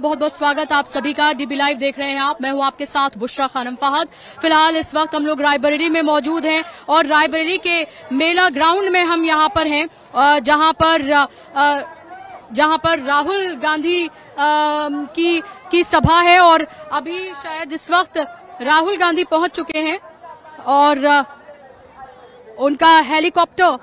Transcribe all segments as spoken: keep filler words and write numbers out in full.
बहुत बहुत स्वागत आप सभी का। डीबी लाइव देख रहे हैं आप। मैं हूं आपके साथ बुशरा खानम फहद। फिलहाल इस वक्त हम लोग रायबरेली में मौजूद हैं और रायबरेली के मेला ग्राउंड में हम यहां पर हैं, जहां पर जहां पर राहुल गांधी की की सभा है और अभी शायद इस वक्त राहुल गांधी पहुंच चुके हैं और उनका हेलीकॉप्टर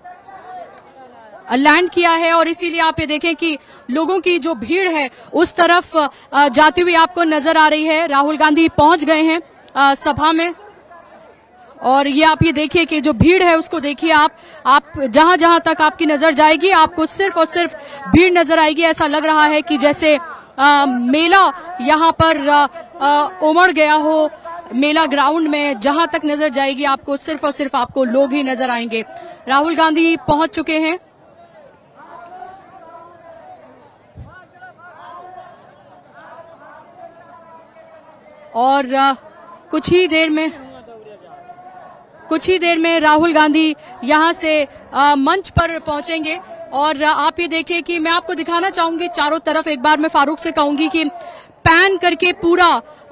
लैंड किया है और इसीलिए आप ये देखें कि लोगों की जो भीड़ है उस तरफ जाती हुई आपको नजर आ रही है। राहुल गांधी पहुंच गए हैं सभा में और ये आप ये देखिए कि जो भीड़ है उसको देखिए आप आप जहां जहां तक आपकी नजर जाएगी आपको सिर्फ और सिर्फ भीड़ नजर आएगी। ऐसा लग रहा है कि जैसे आ, मेला यहां पर आ, आ, उमड़ गया हो। मेला ग्राउंड में जहां तक नजर जाएगी आपको सिर्फ और सिर्फ आपको लोग ही नजर आएंगे। राहुल गांधी पहुंच चुके हैं और कुछ ही देर में कुछ ही देर में राहुल गांधी यहां से आ, मंच पर पहुंचेंगे। और आप ये देखिए कि मैं आपको दिखाना चाहूंगी चारों तरफ। एक बार मैं फारूक से कहूंगी कि पैन करके पूरा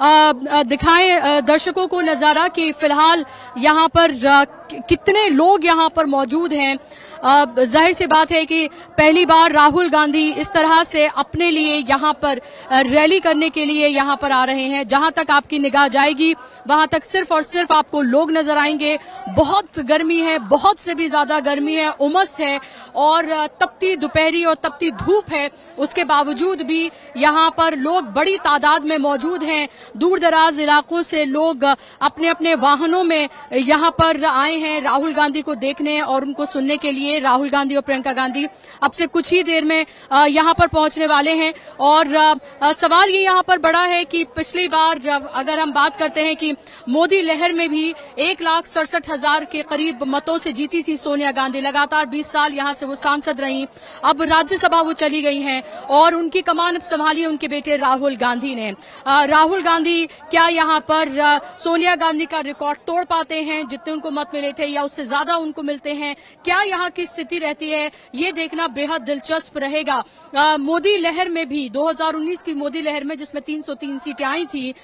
दिखाएं दर्शकों को नजारा कि फिलहाल यहां पर कितने लोग यहां पर मौजूद हैं। जाहिर सी बात है कि पहली बार राहुल गांधी इस तरह से अपने लिए यहां पर रैली करने के लिए यहां पर आ रहे हैं। जहां तक आपकी निगाह जाएगी वहां तक सिर्फ और सिर्फ आपको लोग नजर आएंगे। बहुत गर्मी है, बहुत से भी ज्यादा गर्मी है, उमस है और तपती दोपहरी और तपती धूप है। उसके बावजूद भी यहां पर लोग बड़ी तादाद में मौजूद हैं। दूर दराज इलाकों से लोग अपने अपने वाहनों में यहां पर आए हैं राहुल गांधी को देखने और उनको सुनने के लिए। राहुल गांधी और प्रियंका गांधी अब से कुछ ही देर में यहां पर पहुंचने वाले हैं और सवाल ये यहां पर बड़ा है कि पिछली बार अगर हम बात करते हैं कि मोदी लहर में भी एक लाख सड़सठ हजार के करीब मतों से जीती थी सोनिया गांधी। लगातार बीस साल यहां से वो सांसद रही। अब राज्यसभा वो चली गई हैं और उनकी कमान अब संभाली उनके बेटे राहुल गांधी ने। राहुल गांधी क्या यहां पर सोनिया गांधी का रिकॉर्ड तोड़ पाते हैं? जितने उनको मत मिले थे या उससे ज्यादा उनको मिलते हैं? क्या यहाँ की स्थिति रहती है ये देखना बेहद दिलचस्प रहेगा। आ, मोदी लहर में भी दो हज़ार उन्नीस की मोदी लहर में जिसमें तीन सौ तीन सीटें आई थी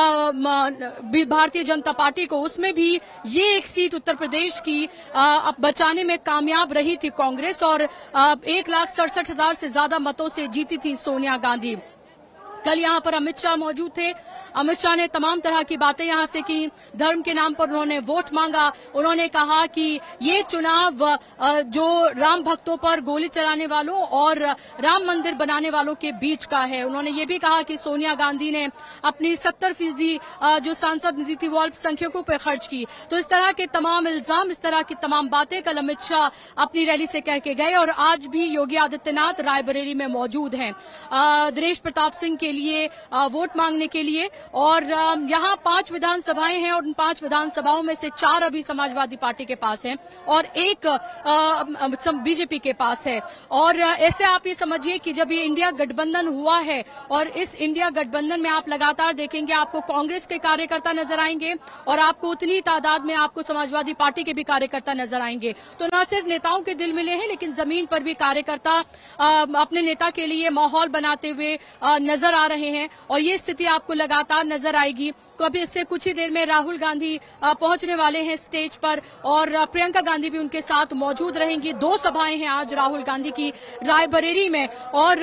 भारतीय जनता पार्टी को, उसमें भी ये एक सीट उत्तर प्रदेश की आ, बचाने में कामयाब रही थी कांग्रेस और आ, एक लाख सड़सठ हजार से ज्यादा मतों से जीती थी सोनिया गांधी। कल यहाँ पर अमित शाह मौजूद थे। अमित शाह ने तमाम तरह की बातें यहाँ से की। धर्म के नाम पर उन्होंने वोट मांगा। उन्होंने कहा कि ये चुनाव जो राम भक्तों पर गोली चलाने वालों और राम मंदिर बनाने वालों के बीच का है। उन्होंने ये भी कहा कि सोनिया गांधी ने अपनी सत्तर फीसदी जो सांसद निधि थी वो अल्पसंख्यकों पर खर्च की। तो इस तरह के तमाम इल्जाम, इस तरह की तमाम बातें कल अमित शाह अपनी रैली से कह के गए और आज भी योगी आदित्यनाथ रायबरेली में मौजूद हैं दिनेश प्रताप सिंह के लिए वोट मांगने के लिए। और यहाँ पांच विधानसभाएं हैं और उन पांच विधानसभाओं में से चार अभी समाजवादी पार्टी के पास हैं और एक बीजेपी के पास है। और ऐसे आप ये समझिए कि जब ये इंडिया गठबंधन हुआ है और इस इंडिया गठबंधन में आप लगातार देखेंगे आपको कांग्रेस के कार्यकर्ता नजर आएंगे और आपको उतनी तादाद में आपको समाजवादी पार्टी के भी कार्यकर्ता नजर आएंगे। तो न सिर्फ नेताओं के दिल मिले हैं लेकिन जमीन पर भी कार्यकर्ता अपने नेता के लिए माहौल बनाते हुए नजर आ रहे हैं और ये स्थिति आपको लगातार नजर आएगी। तो अभी इससे कुछ ही देर में राहुल गांधी पहुंचने वाले हैं स्टेज पर और प्रियंका गांधी भी उनके साथ मौजूद रहेंगी। दो सभाएं हैं आज राहुल गांधी की रायबरेली में और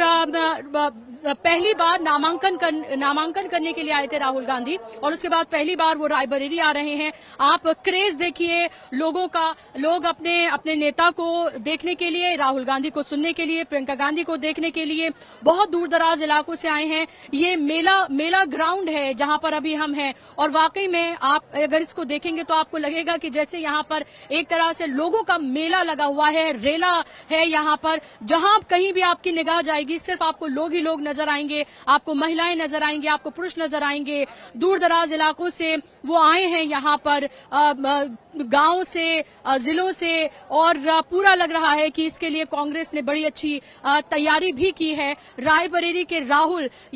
पहली बार नामांकन कर, नामांकन करने के लिए आए थे राहुल गांधी और उसके बाद पहली बार वो रायबरेली आ रहे हैं। आप क्रेज देखिए लोगों का। लोग अपने अपने नेता को देखने के लिए, राहुल गांधी को सुनने के लिए, प्रियंका गांधी को देखने के लिए बहुत दूर दराज इलाकों से आए हैं। ये मेला मेला ग्राउंड है जहां पर अभी हम हैं और वाकई में आप अगर इसको देखेंगे तो आपको लगेगा कि जैसे यहां पर एक तरह से लोगों का मेला लगा हुआ है, रेला है। यहां पर जहां कहीं भी आपकी निगाह जाएगी सिर्फ आपको लोग ही लोग नजर आएंगे। आपको महिलाएं नजर आएंगे, आपको पुरुष नजर आएंगे। दूर दराज इलाकों से वो आए हैं यहां पर, गांव से, जिलों से और पूरा लग रहा है कि इसके लिए कांग्रेस ने बड़ी अच्छी तैयारी भी की है। रायबरेली के राहुल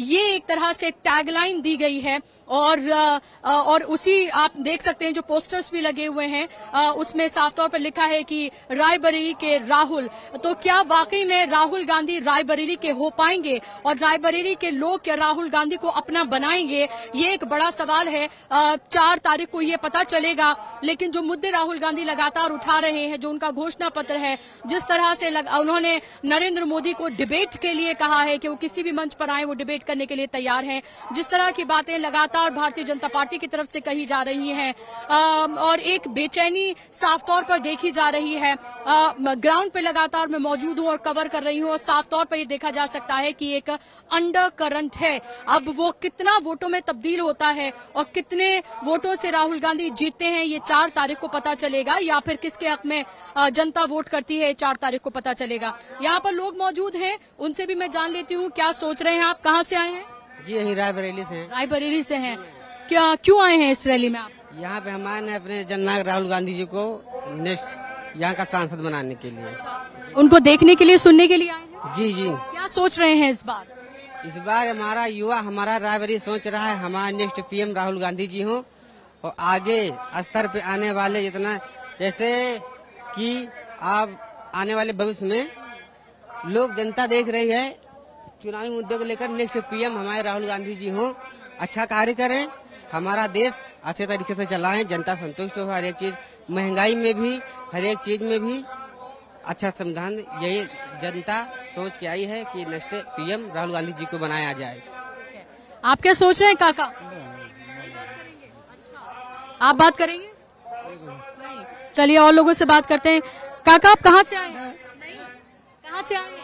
ये एक तरह से टैगलाइन दी गई है। और और उसी आप देख सकते हैं जो पोस्टर्स भी लगे हुए हैं, उसमें साफ तौर पर लिखा है कि रायबरेली के राहुल। तो क्या वाकई में राहुल गांधी रायबरेली के हो पाएंगे और रायबरेली के लोग क्या राहुल गांधी को अपना बनाएंगे, ये एक बड़ा सवाल है। चार तारीख को ये पता चलेगा। लेकिन जो मुद्दे राहुल गांधी लगातार उठा रहे हैं, जो उनका घोषणा पत्र है, जिस तरह से लग, उन्होंने नरेंद्र मोदी को डिबेट के लिए कहा है कि वो किसी भी मंच पर आए वो डिबेट करने के लिए तैयार हैं, जिस तरह की बातें लगातार भारतीय जनता पार्टी की तरफ से कही जा रही हैं और एक बेचैनी साफ तौर पर देखी जा रही है। ग्राउंड पे लगातार मैं मौजूद हूं और कवर कर रही हूं और साफ तौर पर ये देखा जा सकता है कि एक अंडर करंट है। अब वो कितना वोटों में तब्दील होता है और कितने वोटों से राहुल गांधी जीतते हैं, ये चार तारीख को पता चलेगा, या फिर किसके हक में जनता वोट करती है, चार तारीख को पता चलेगा। यहाँ पर लोग मौजूद हैं, उनसे भी मैं जान लेती हूँ क्या सोच रहे हैं। आप कहाँ से आए हैं? जी यही रायबरेली से हैं। रायबरेली से हैं। क्या क्यों आए हैं इस रैली में आप? यहाँ पे हम आए हैं अपने जननायक राहुल गांधी जी को नेक्स्ट यहाँ का सांसद बनाने के लिए। उनको देखने के लिए, सुनने के लिए आए हैं? जी जी। क्या सोच रहे हैं इस बार? इस बार हमारा युवा, हमारा रायबरेली सोच रहा है हमारा नेक्स्ट पीएम राहुल गांधी जी हो और आगे स्तर पे आने वाले जितना, जैसे कि आप आने वाले भविष्य में लोग जनता देख रही है चुनावी मुद्दे को लेकर नेक्स्ट पीएम हमारे राहुल गांधी जी हो, अच्छा कार्य करें, हमारा देश अच्छे तरीके से चलाएं, जनता संतुष्ट हो हर एक चीज, महंगाई में भी, हर एक चीज में भी अच्छा संविधान। यही जनता सोच के आई है कि नेक्स्ट पीएम राहुल गांधी जी को बनाया जाए। आप क्या सोच रहे हैं काका? आप बात करेंगे? नहीं। चलिए और लोगों से बात करते हैं। काका आप कहाँ से आए हैं? नहीं, कहाँ से आए हैं?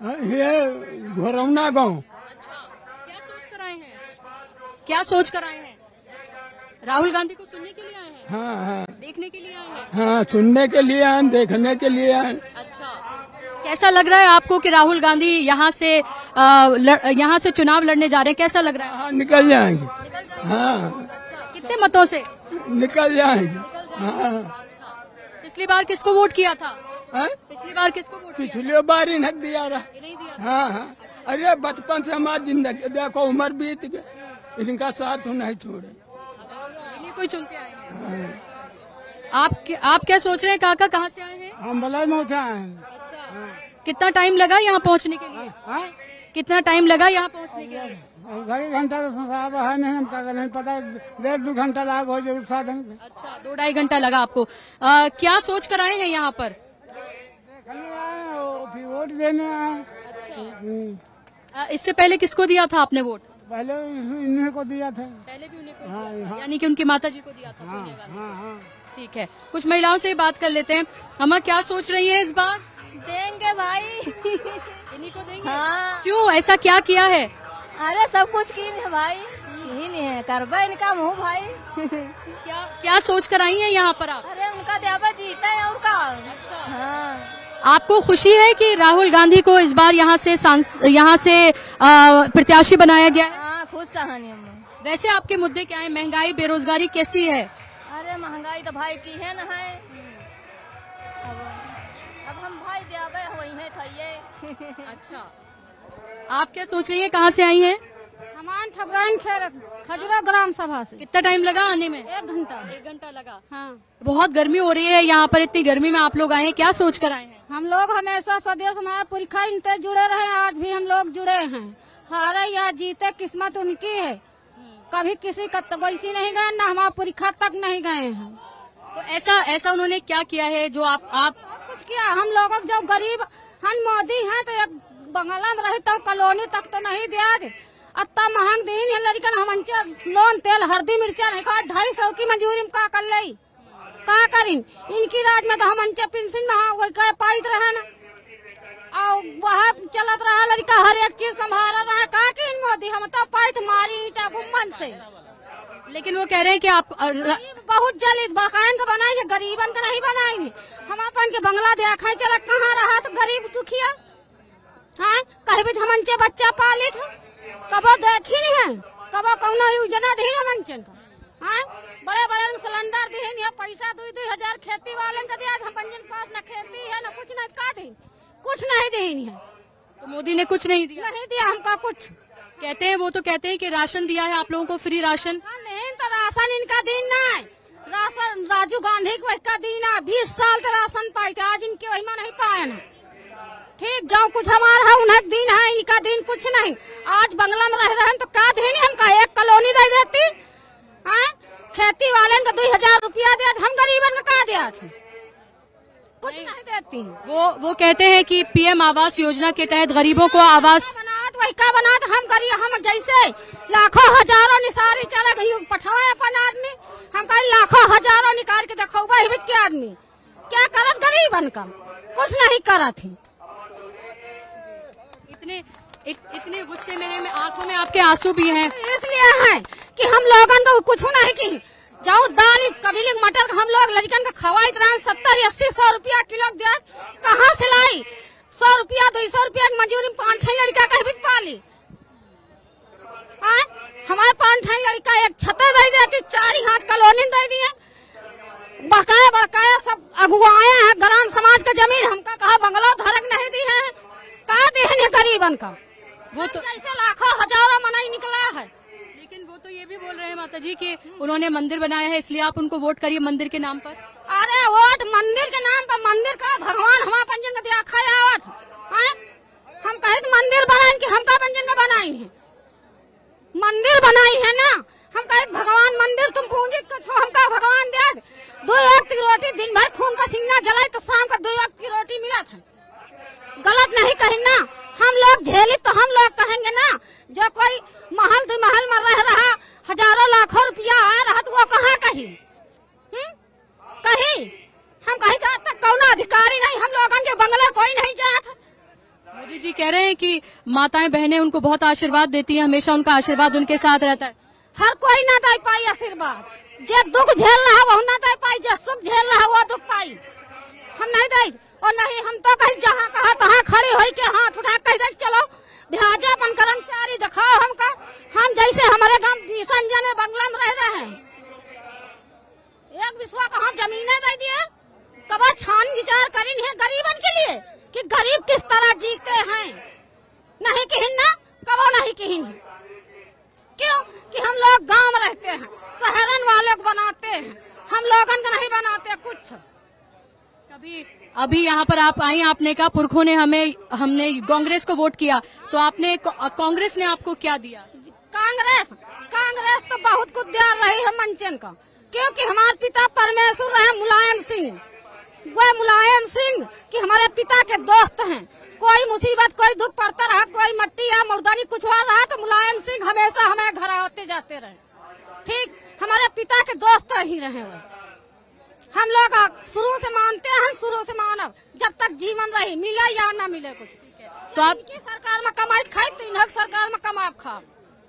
ये घोरौना गाँव। अच्छा, क्या सोच कर आए हैं? क्या सोच कर आए हैं? राहुल गांधी को सुनने के लिए आए हैं? हाँ हाँ। देखने के लिए आए हैं? हाँ, सुनने के लिए आए, देखने के लिए आए। अच्छा, कैसा लग रहा है आपको कि राहुल गांधी यहाँ से यहाँ से चुनाव लड़ने जा रहे हैं? कैसा लग रहा है? हाँ, निकल जाएंगे। निकल जाएंगे? हाँ। अच्छा, कितने मतों से? निकल जाएंगे। निकल जाएंगे। हाँ। अच्छा, पिछली बार किसको वोट किया था? है? पिछली बार किसको वोट किया? पिछली बार ही नहीं दिया रहा। नहीं दिया। हाँ हाँ। अरे बचपन से हमारी जिंदगी देखो, उम्र बीत गई, इनका साथ नहीं छोड़े, इन्हीं कोई चुनते आए हैं। आप आप क्या सोच रहे हैं काका? कहाँ से आए हैं? हम बलाई में उठे आए हैं। अच्छा, कितना टाइम लगा यहाँ पहुँचने के लिए? हाँ? कितना टाइम लगा यहाँ पहुँचने के लिए? घड़ी घंटा तो साहब है नहीं, हम क्या नहीं पता, डेढ़ दो घंटा लाग हो जरूर साधन। अच्छा, दो ढाई घंटा लगा आपको। आ, क्या सोच कर आए हैं यहाँ पर? देखने आए और फिर वोट देने आए। आ, इससे पहले किसको दिया था आपने वोट? पहले इन्हीं को दिया था। पहले भी उन्हें को हाँ, दिया था, हाँ। यानी कि उनकी माता जी को दिया था। हाँ, सोनिया गांधी। हाँ, हाँ। ठीक है, कुछ महिलाओं से ही बात कर लेते हैं। अम्मा क्या सोच रही है इस बार? देंगे भाई। इन्हीं को देंगे? हाँ। क्यों, ऐसा क्या किया है? अरे सब कुछ की है भाई, ही नहीं है करबा इनका मुँह भाई। क्या क्या सोच कर आई हैं यहाँ पर आप? अरे उनका देवा जीता है और का। अच्छा। हाँ। आपको खुशी है कि राहुल गांधी को इस बार यहाँ से यहाँ से आ, प्रत्याशी बनाया गया है? हाँ, खुश कहानी में। वैसे आपके मुद्दे क्या है? महंगाई, बेरोजगारी कैसी है? अरे महंगाई तो भाई की है न है। अब, अब हम भाई देवे वही है थइये। अच्छा, आप क्या सोच रही हैं? कहाँ से आई हैं? हमान ठगरान खेर खजुरा ग्राम सभा से। कितना टाइम लगा आने में? एक घंटा। एक घंटा लगा। हाँ। बहुत गर्मी हो रही है यहाँ पर, इतनी गर्मी में आप लोग आए हैं, क्या सोच कर आए हैं? हम लोग हमेशा सदैव हमारा पुरखा इनसे जुड़े रहे, आज भी हम लोग जुड़े हैं। हारे या जीते किस्मत उनकी है, कभी किसी का वैसी नहीं गए, न हमारा पुरखा तक नहीं गए हैं। तो ऐसा ऐसा उन्होंने क्या किया है जो आप आप कुछ किया? हम लोगों जो गरीब हम मोदी हैं तो एक बंगला में रहता कॉलोनी तक तो नहीं दिया दे, अत्ता महंग दिन है लड़कन हम लोन तेल हल्दी मिर्चा नहीं खा, ढाई सौ की मजूरी में का कर ली, का करीन इनकी राज में तो हम पेंशन में पाइत रहे ना, और वह चलत रहा लड़का हर एक चीज संभाल रहा, का कि मोदी हम तो पाइत मारी ईटा गुम्बन से। लेकिन वो कह रहे हैं कि आप बहुत जल्द बकायन का बनाएंगे, गरीबन का नहीं बनाएंगे। हम अपन के बंगला देखा चला कहाँ रहा तो गरीब दुखिया, हाँ कहीं भी हम बच्चा पाले थे, कबो देखी नहीं है, कबो कौन योजना दी मंचन का, हाँ बड़े बड़े सिलेंडर दी है, पैसा दो दो हजार खेती वाले का दिया, हम पंजन पास न खेती है न कुछ नहीं, का दी कुछ नहीं दी है। तो मोदी ने कुछ नहीं दिया? नहीं दिया हमका कुछ, कहते हैं, वो तो कहते हैं कि राशन दिया है आप लोगों को, फ्री राशन। नहीं तो राशन इनका दिन नहीं, राशन राजीव गांधी को का दिन है। बीस साल तो राशन पाई थे, आज इनके वही में नहीं पाए ना। ठीक, जो कुछ हमारा है उन्हें दिन है, इनका दिन कुछ नहीं। आज बंगला में रह रहे हैं तो का दिन हमका एक कॉलोनी दे देती है। खेती वाले को दो हजार रुपया दे, हम गरीबन को का दिया थे, कुछ नहीं, नहीं देती। वो वो कहते हैं कि पीएम आवास योजना के तहत गरीबों को आवास बनात वही का बनात, हम गरीब हम जैसे लाखों हजारों निसारी चले गई पठवाए अपन आदमी, हम कहीं लाखों हजारों निकाल के देखो वही के आदमी क्या करत गरीबन का, कुछ नहीं करत ही। इतने इत, इतने गुस्से में है, आंखों में आपके आंसू भी हैं। इसलिए है कि हम लोगन को कुछ नहीं की जाओ दाल कभी मटर हम लोग लड़कन का खवाई रहे सत्तर अस्सी सौ रुपया किलो दे, कहाँ से लाई? सौ रुपया दो सौ रुपया की मजूरी पाँच छह लड़का कह भी पाली। हमारे पाँच छह लड़का एक छतर दे देती, चार ही हाथ कॉलोनी दे दिए, बड़काया बड़काया सब अगुआए हैं ग्राम समाज का जमीन हमका कहा बंगला धरक नहीं दी है, कहा दी है गरीबन का। वो तो ऐसे लाखों हजारों मनाई निकला है। लेकिन वो तो ये भी बोल रहे हैं माता जी कि उन्होंने मंदिर बनाया है इसलिए आप उनको वोट करिए मंदिर के नाम पर। अरे वोट मंदिर के नाम पर, मंदिर का भगवान हमारा पंजन का दिया खाया आवत है। हम कहे तो मंदिर बनाए कि हमका पंजन का बनाई है, मंदिर बनाई है ना। हम कहे भगवान मंदिर तुम पूंजी छो, हमका भगवान दे दो वक्त की रोटी, दिन भर खून पसीना जलाए तो शाम का दो वक्त की रोटी मिला था। गलत नहीं कही ना, हम लोग झेली तो हम लोग कहेंगे ना। जो कोई महल दो महल में रह रहा हजारों लाखों रुपया आ रहा तो वो कहाँ कही कही हम कहीं जाता कौन अधिकारी नहीं, हम लोगों के बंगला कोई नहीं जाता। मोदी जी कह रहे हैं कि माताएं बहनें उनको बहुत आशीर्वाद देती हैं, हमेशा उनका आशीर्वाद उनके साथ रहता है। हर कोई ना दे पाई आशीर्वाद, जे दुख झेल रहा वो ना दे पाई, जे सुख झेल रहा वो दुख पाई। हम नहीं दे और नहीं हम तो कहीं जहाँ कहा तहाँ खड़े हो के हाथ उठा कह दे चलो भाजपा कर्मचारी दिखाओ हमका। हम जैसे हमारे गांव भीषण जन बंगला में रह रहे हैं, एक विश्वा कहाँ जमीने दे दिए, कब छान विचार करी है गरीबन के लिए कि गरीब किस तरह जीते हैं। नहीं कहीं ना कबो नहीं कहीं, क्यों कि हम लोग गांव में रहते हैं, शहरन वाले को बनाते हैं, हम लोगन को नहीं बनाते कुछ। कभी अभी यहाँ पर आप आई, आपने कहा पुरखों ने हमें हमने कांग्रेस को वोट किया, तो आपने कांग्रेस ने आपको क्या दिया? कांग्रेस कांग्रेस तो बहुत कुछ दे रही है मंचन का, क्योंकि हमारे पिता परमेश्वर रहे मुलायम सिंह, वो मुलायम सिंह कि हमारे पिता के दोस्त हैं। कोई मुसीबत कोई दुख पड़ता रहा, कोई मट्टी या मुर्दानी कुछ हुआ रहा तो मुलायम सिंह हमेशा हमें घर आते जाते रहे। ठीक, हमारे पिता के दोस्त ही रहे हुए। हम लोग शुरू से मानते हैं, शुरू से मानव जब तक जीवन रही, मिले या ना मिले कुछ। तो आप की सरकार में कमाई खाए तो इन सरकार में कमाब खा।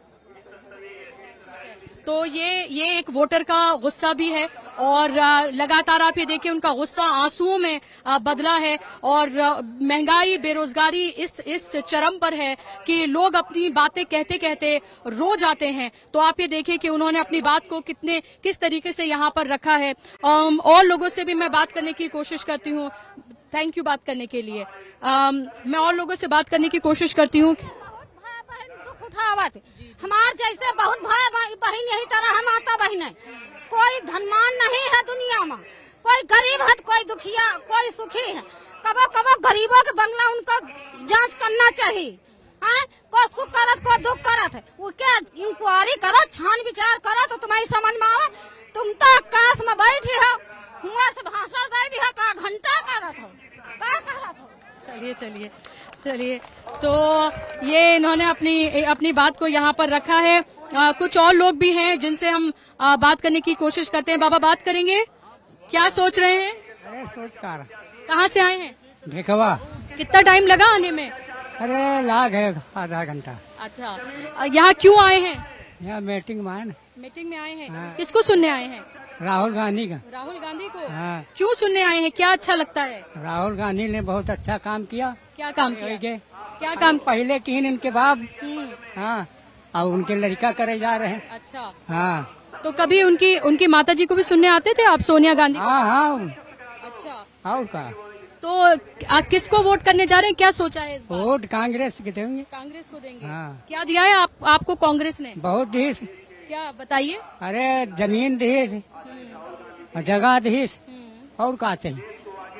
तो ये ये एक वोटर का गुस्सा भी है और लगातार आप ये देखिए उनका गुस्सा आंसुओं में बदला है और महंगाई बेरोजगारी इस इस चरम पर है कि लोग अपनी बातें कहते कहते रो जाते हैं। तो आप ये देखिए कि उन्होंने अपनी बात को कितने किस तरीके से यहाँ पर रखा है। और लोगों से भी मैं बात करने की कोशिश करती हूँ। थैंक यू बात करने के लिए। आम, मैं और लोगों से बात करने की कोशिश करती हूँ। उठावत हमार जैसे बहुत भाई बहन यही तरह हम माता बहन है, कोई धनवान नहीं है दुनिया में, कोई गरीब है कोई दुखिया कोई सुखी है। कबो कबो गरीबों के बंगला उनको जांच करना चाहिए। है कोई सुख करत कोई दुख करत है, वो क्या इंक्वायरी करो छान विचार करो तो तुम्हारी समझ में आवे। तुम तो आकाश में बैठी हो, हुआ से भाषण दे दी हो, का घंटा करत हो, का करत हो। चलिए चलिए चलिए तो ये इन्होंने अपनी अपनी बात को यहाँ पर रखा है। आ, कुछ और लोग भी हैं जिनसे हम आ, बात करने की कोशिश करते हैं। बाबा बात करेंगे, क्या सोच रहे हैं? अरे सोच कर कहाँ से आए हैं? ढेकवा। कितना टाइम लगा आने में? अरे लाग है आधा घंटा। अच्छा, यहाँ क्यों आए हैं? यहाँ मीटिंग में आए ना। मीटिंग में आए हैं? हाँ। किसको सुनने आए हैं? राहुल गांधी का। राहुल गांधी को? हाँ। क्यों सुनने आए हैं, क्या अच्छा लगता है? राहुल गांधी ने बहुत अच्छा काम किया। क्या काम किया? के क्या काम? पहले की इनके बाप। हम्म, हाँ, और उनके लड़का करे जा रहे हैं। अच्छा, हाँ। तो कभी उनकी उनकी माता जी को भी सुनने आते थे आप, सोनिया गांधी को? हाँ हाँ। अच्छा, और का तो आ, किसको वोट करने जा रहे हैं, क्या सोचा है इस बार? वोट कांग्रेस के देंगे। कांग्रेस को देंगे। हाँ। क्या दिया है आप, आपको कांग्रेस ने? बहुत दी। क्या बताइए? अरे जमीन दी, जगह दी, और क्या चाहिए।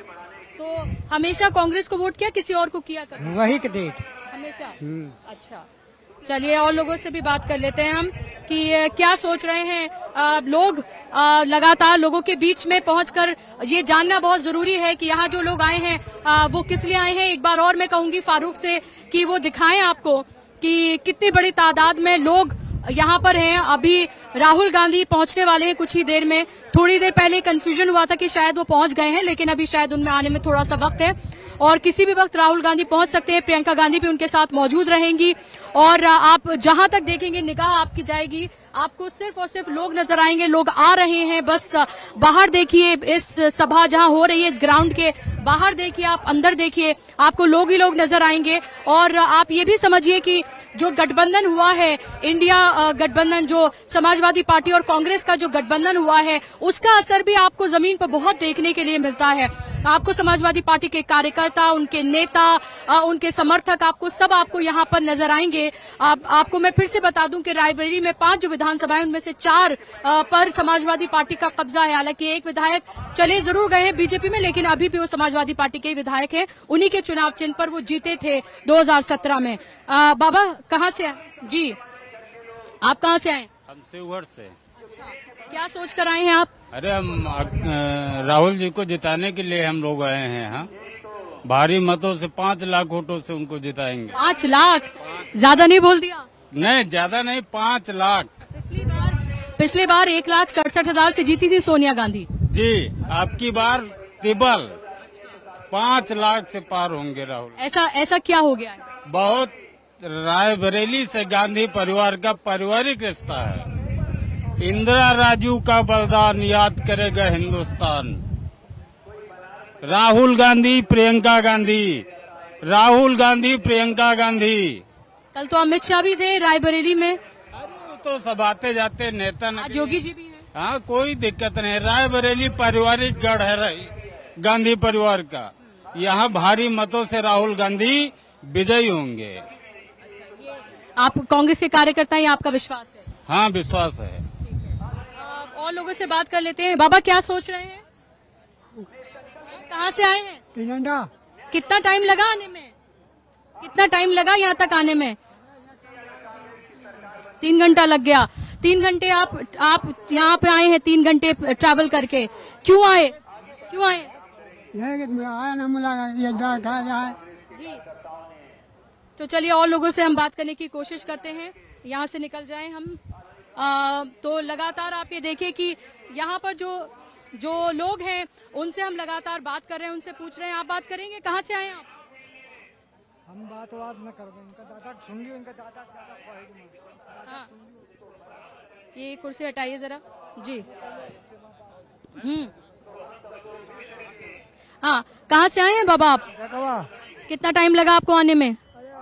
तो हमेशा कांग्रेस को वोट किया, किसी और को किया कर? वही के दे। हमेशा। हम्म। अच्छा, चलिए और लोगों से भी बात कर लेते हैं हम कि अ, क्या सोच रहे हैं अ, लोग। अ, लगातार लोगों के बीच में पहुंचकर ये जानना बहुत जरूरी है कि यहाँ जो लोग आए हैं अ, वो किस लिए आए हैं। एक बार और मैं कहूंगी फारूक से कि वो दिखाएं आपको कि कितनी बड़ी तादाद में लोग यहाँ पर हैं। अभी राहुल गांधी पहुंचने वाले हैं कुछ ही देर में। थोड़ी देर पहले कंफ्यूजन हुआ था कि शायद वो पहुंच गए हैं, लेकिन अभी शायद उनमें आने में थोड़ा सा वक्त है और किसी भी वक्त राहुल गांधी पहुंच सकते हैं। प्रियंका गांधी भी उनके साथ मौजूद रहेंगी और आप जहां तक देखेंगे निगाह आपकी जाएगी, आपको सिर्फ और सिर्फ लोग नजर आएंगे। लोग आ रहे हैं, बस बाहर देखिए, इस सभा जहां हो रही है इस ग्राउंड के बाहर देखिए, आप अंदर देखिए, आपको लोग ही लोग नजर आएंगे। और आप ये भी समझिए कि जो गठबंधन हुआ है, इंडिया गठबंधन, जो समाजवादी पार्टी और कांग्रेस का जो गठबंधन हुआ है, उसका असर भी आपको जमीन पर बहुत देखने के लिए मिलता है। आपको समाजवादी पार्टी के कार्यकर्ता, उनके नेता, उनके समर्थक, आपको सब आपको यहाँ पर नजर आएंगे। आप, आपको मैं फिर से बता दूं कि रायबरेली में पांच जो विधानसभाएं, उनमें से चार पर समाजवादी पार्टी का कब्जा है। हालांकि एक विधायक चले जरूर गए हैं बीजेपी में, लेकिन अभी भी वो समाजवादी पार्टी के विधायक हैं। उन्हीं के चुनाव चिन्ह पर वो जीते थे दो हज़ार सत्रह में। आ, बाबा कहाँ से आए जी? आप कहाँ से आए? हम शिवहर से। अच्छा, क्या सोच कर आए हैं आप? अरे हम अ, राहुल जी को जिताने के लिए हम लोग आए हैं। हाँ, भारी मतों से, पाँच लाख वोटों से उनको जिताएंगे। पाँच लाख ज्यादा नहीं बोल दिया? नहीं, ज्यादा नहीं, पाँच लाख। पिछली बार पिछली बार एक लाख सड़सठ हजार से जीती थी सोनिया गांधी जी। आपकी बार तिबल पाँच लाख से पार होंगे राहुल। ऐसा ऐसा क्या हो गया है? बहुत रायबरेली से गांधी परिवार का पारिवारिक रिश्ता है। इंदिरा राजू का बलिदान याद करेगा हिंदुस्तान। राहुल गांधी, प्रियंका गांधी, राहुल गांधी, प्रियंका गांधी। कल तो अमित शाह भी थे रायबरेली में। अरे तो सब आते जाते नेता न। आज योगी जी भी हैं। हाँ, कोई दिक्कत नहीं। रायबरेली पारिवारिक गढ़ है गांधी परिवार का। यहाँ भारी मतों से राहुल गांधी विजयी होंगे। आप कांग्रेस के कार्यकर्ता हैं, आपका विश्वास है? हाँ, विश्वास है। और लोगों से बात कर लेते हैं। बाबा क्या सोच रहे हैं? कहाँ से आए हैं? तिरंगा। कितना टाइम लगा आने में? कितना टाइम लगा यहाँ तक आने में? तीन घंटा लग गया। तीन घंटे आप आप यहाँ पे आए हैं, तीन घंटे ट्रैवल करके। क्यों आए? क्यों आए? आया ना मुलाकात जाए जी। तो चलिए और लोगों से हम बात करने की कोशिश करते हैं, यहाँ से निकल जाएं हम। आ, तो लगातार आप ये देखिए कि यहाँ पर जो जो लोग हैं उनसे हम लगातार बात कर रहे हैं, उनसे पूछ रहे हैं। आप बात करेंगे? कहाँ से आए आप? हम बात बात न कर इनका दादा सुन लियो, इनका दादा हाँ, ये कुर्सी हटाइए जरा जी। हम्म, हाँ, कहाँ से आए हैं बाबा आप? कितना टाइम लगा आपको आने में?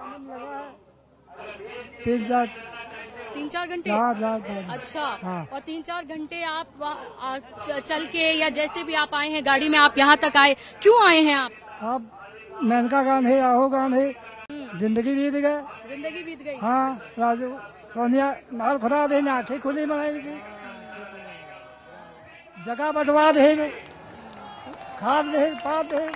तीन चार तीन चार घंटे। अच्छा। हाँ। और तीन चार घंटे आप आ, च, चल के या जैसे भी आप आए हैं गाड़ी में, आप यहाँ तक आए, क्यों आए हैं आप? आप मेनका गांधी, राहुल गांधी, जिंदगी बीत गए। जिंदगी बीत गई। हाँ, राजू सोनिया नाल खुदा दे, आंखें खुली बनाएगी, जगह बंटवा देगी, खाद दे, पात दे।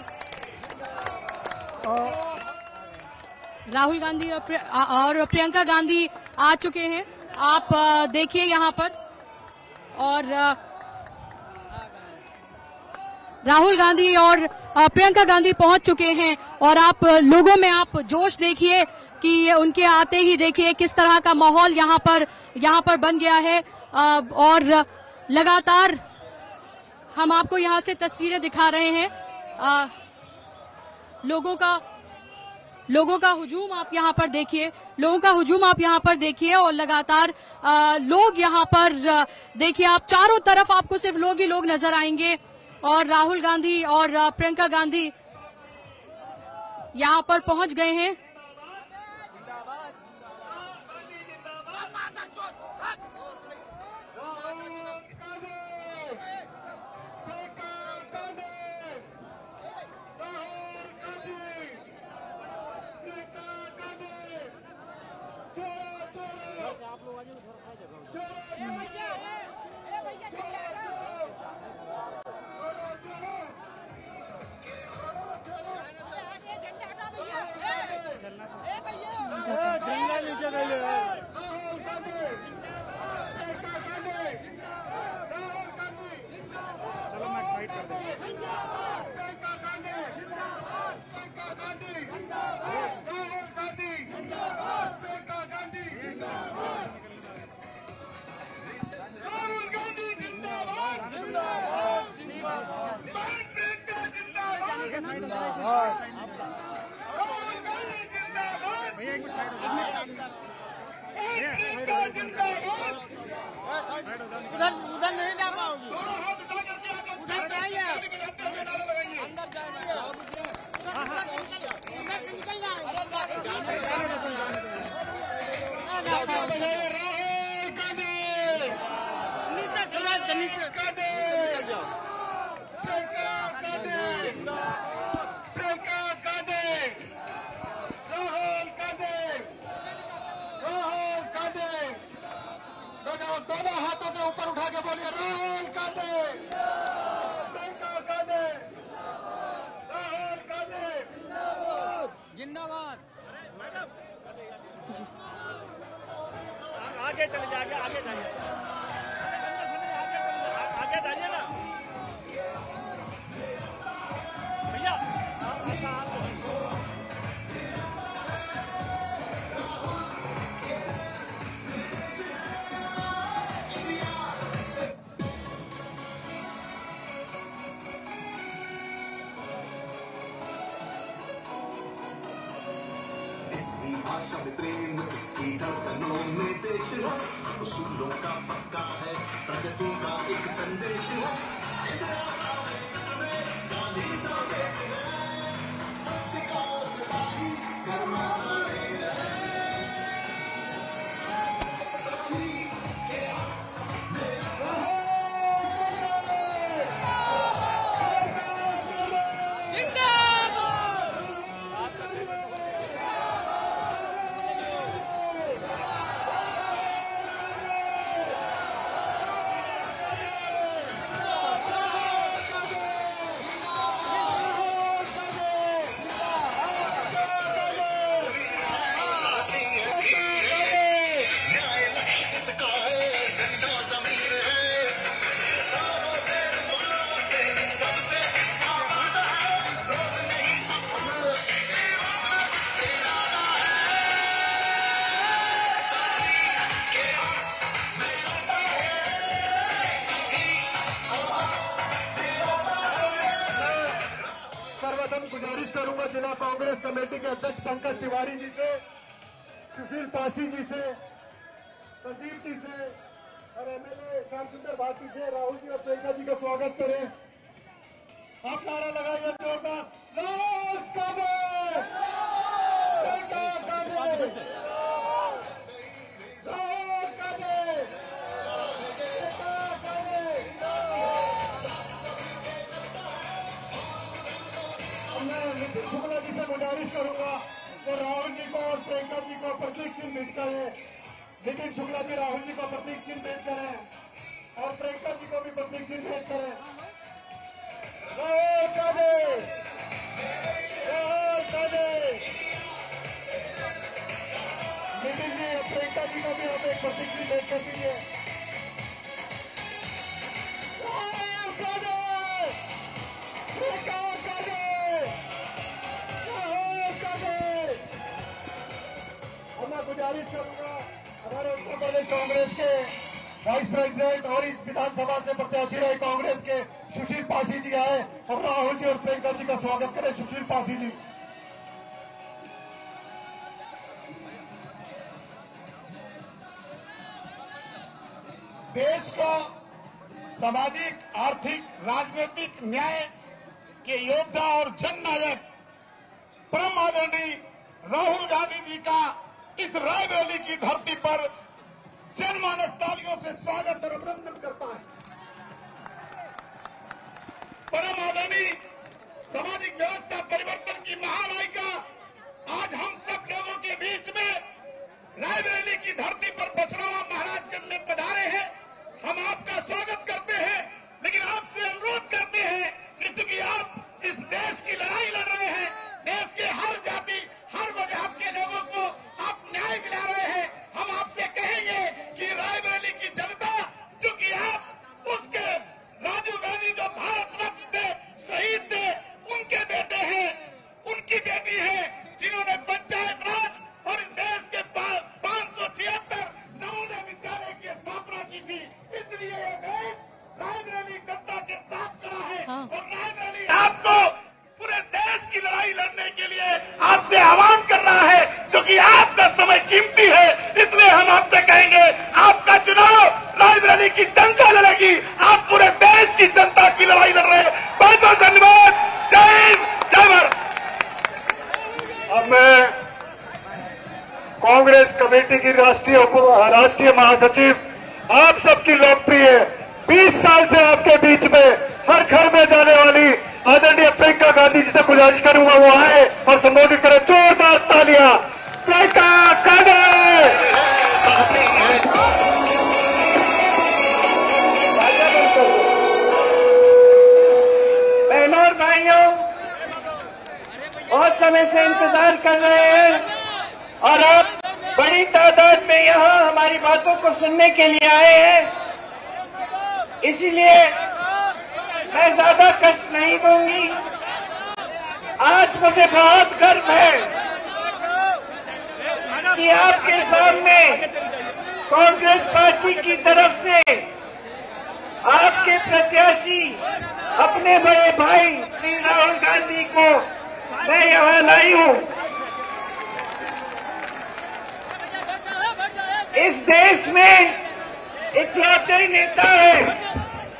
और राहुल गांधी और, प्रिय, और प्रियंका गांधी आ चुके हैं। आप देखिए यहाँ पर, और राहुल गांधी और प्रियंका गांधी पहुंच चुके हैं। और आप लोगों में आप जोश देखिए कि उनके आते ही देखिए किस तरह का माहौल यहाँ पर यहाँ पर बन गया है। और लगातार हम आपको यहाँ से तस्वीरें दिखा रहे हैं। आ, लोगों का लोगों का हुजूम आप यहाँ पर देखिए, लोगों का हुजूम आप यहाँ पर देखिए। और लगातार आ, लोग यहाँ पर देखिए, आप चारों तरफ आपको सिर्फ लोग ही लोग नजर आएंगे। और राहुल गांधी और प्रियंका गांधी यहाँ पर पहुंच गए हैं। झंडा नीचे डाले चलो मैं साइड कर दे राहुल गांधी जिंदाबाद जिंदाबाद जिंदाबाद भैया एक मिनट साइड उधर उधर नहीं जा पाओगी उधर से आइए अंदर जाइए निकल दोनों हाथों से ऊपर उठा के बोलिए राहुल गांधी प्रियंका गांधी राहुल गांधी जिंदाबाद आगे चले जाइए आगे जाइए आगे जाइए ना भैया भाषा में प्रेम इसकी धड़कनों में देश है उसूलों का पक्का है प्रगति का एक संदेश है गांधी संदेश है सत्य का सिपाही कर्मा गुजारिश करूंगा जिला कांग्रेस कमेटी के अध्यक्ष पंकज तिवारी जी से, सुशील पासी जी से, प्रदीप जी से और एमएलए श्याम सुंदर भारती से राहुल जी और प्रियंका जी का स्वागत करें। आप नारा लगाइए जोरदार राहुल गांधी प्रियंका गांधी राहुल गांधी नितिन शुक्ला जी से गुजारिश करूंगा तो राहुल जी को और प्रियंका जी को प्रतीक चिन्ह भेंट करें। नितिन शुक्ला जी राहुल जी को प्रतीक चिन्ह भेंट करें और प्रियंका जी को भी प्रतीक चिन्ह भेंट करें। राहुल गांधी राहुल गांधी नितिन जी और प्रियंका जी को भी हम एक प्रतीक चिन्ह भेंट कर दीजिए। राहुल गांधी प्रियंका गांधी मैं गुजारिश करूंगा हमारे उत्तर प्रदेश कांग्रेस के वाइस प्रेसिडेंट और इस विधानसभा से प्रत्याशी रहे कांग्रेस के सुशील पासी जी आए और राहुल जी और प्रियंका जी का स्वागत करें। सुशील पासी जी। देश को सामाजिक आर्थिक राजनीतिक न्याय के योद्धा और जननायक परम आदरणीय राहुल गांधी जी का इस रायबरेली की धरती पर जनमानस तालियों से स्वागत और अभिनंदन करता है। परम आदरणीय सामाजिक व्यवस्था परिवर्तन की महानायिका आज हम सब लोगों के बीच में रायबरेली की धरती पर बछड़ावा महाराजगंज में पधारे हैं। हम आपका स्वागत करते हैं, लेकिन आपसे अनुरोध करते हैं कि चूंकि आप इस देश की लड़ाई लड़ रहे हैं, देश के हर जाति हर मजहब के लोगों को आप न्याय दिला रहे हैं, हम आपसे कहेंगे कि रायबरेली की जनता, चूंकि आप उसके राजीव गांधी जो भारत रत्न थे, शहीद थे, उनके बेटे हैं, उनकी बेटी है, जिन्होंने पंचायत राज और इस देश के पांच सौ छिहत्तर नवोदय विद्यालय की स्थापना की थी। इसलिए ये देश रायबरेली जनता के साथ खड़ा है। हाँ। और रायबरेली आपको पूरे देश की लड़ाई लड़ने के लिए आपसे आह्वान कर रहा है, क्योंकि आपका समय कीमती है। इसलिए हम आपसे कहेंगे, आपका चुनाव रायबरेली की जनता लड़ेगी, आप पूरे देश की जनता की लड़ाई लड़ रहे हैं। बहुत बहुत धन्यवाद। जय हिंद, जय भारत। अब मैं कांग्रेस कमेटी की राष्ट्रीय राष्ट्रीय महासचिव आप सबकी लोकप्रिय बीस साल से आपके बीच में हर घर में जाने वाली आदरणीय प्रियंका गांधी जी से गुजारिश करूंगा वो आए और संबोधित करें। जोरदार तालियां प्रियंका गांधी। बहनों और भाइयों, बहुत समय से इंतजार कर रहे हैं और आप बड़ी तादाद में यहाँ हमारी बातों को सुनने के लिए आए हैं। इसीलिए मैं ज्यादा कष्ट नहीं दूंगी। आज मुझे बहुत गर्व है कि आपके सामने कांग्रेस पार्टी की तरफ से आपके प्रत्याशी अपने बड़े भाई श्री राहुल गांधी को मैं यहाँ लाई हूँ। इस देश में इकलौते नेता है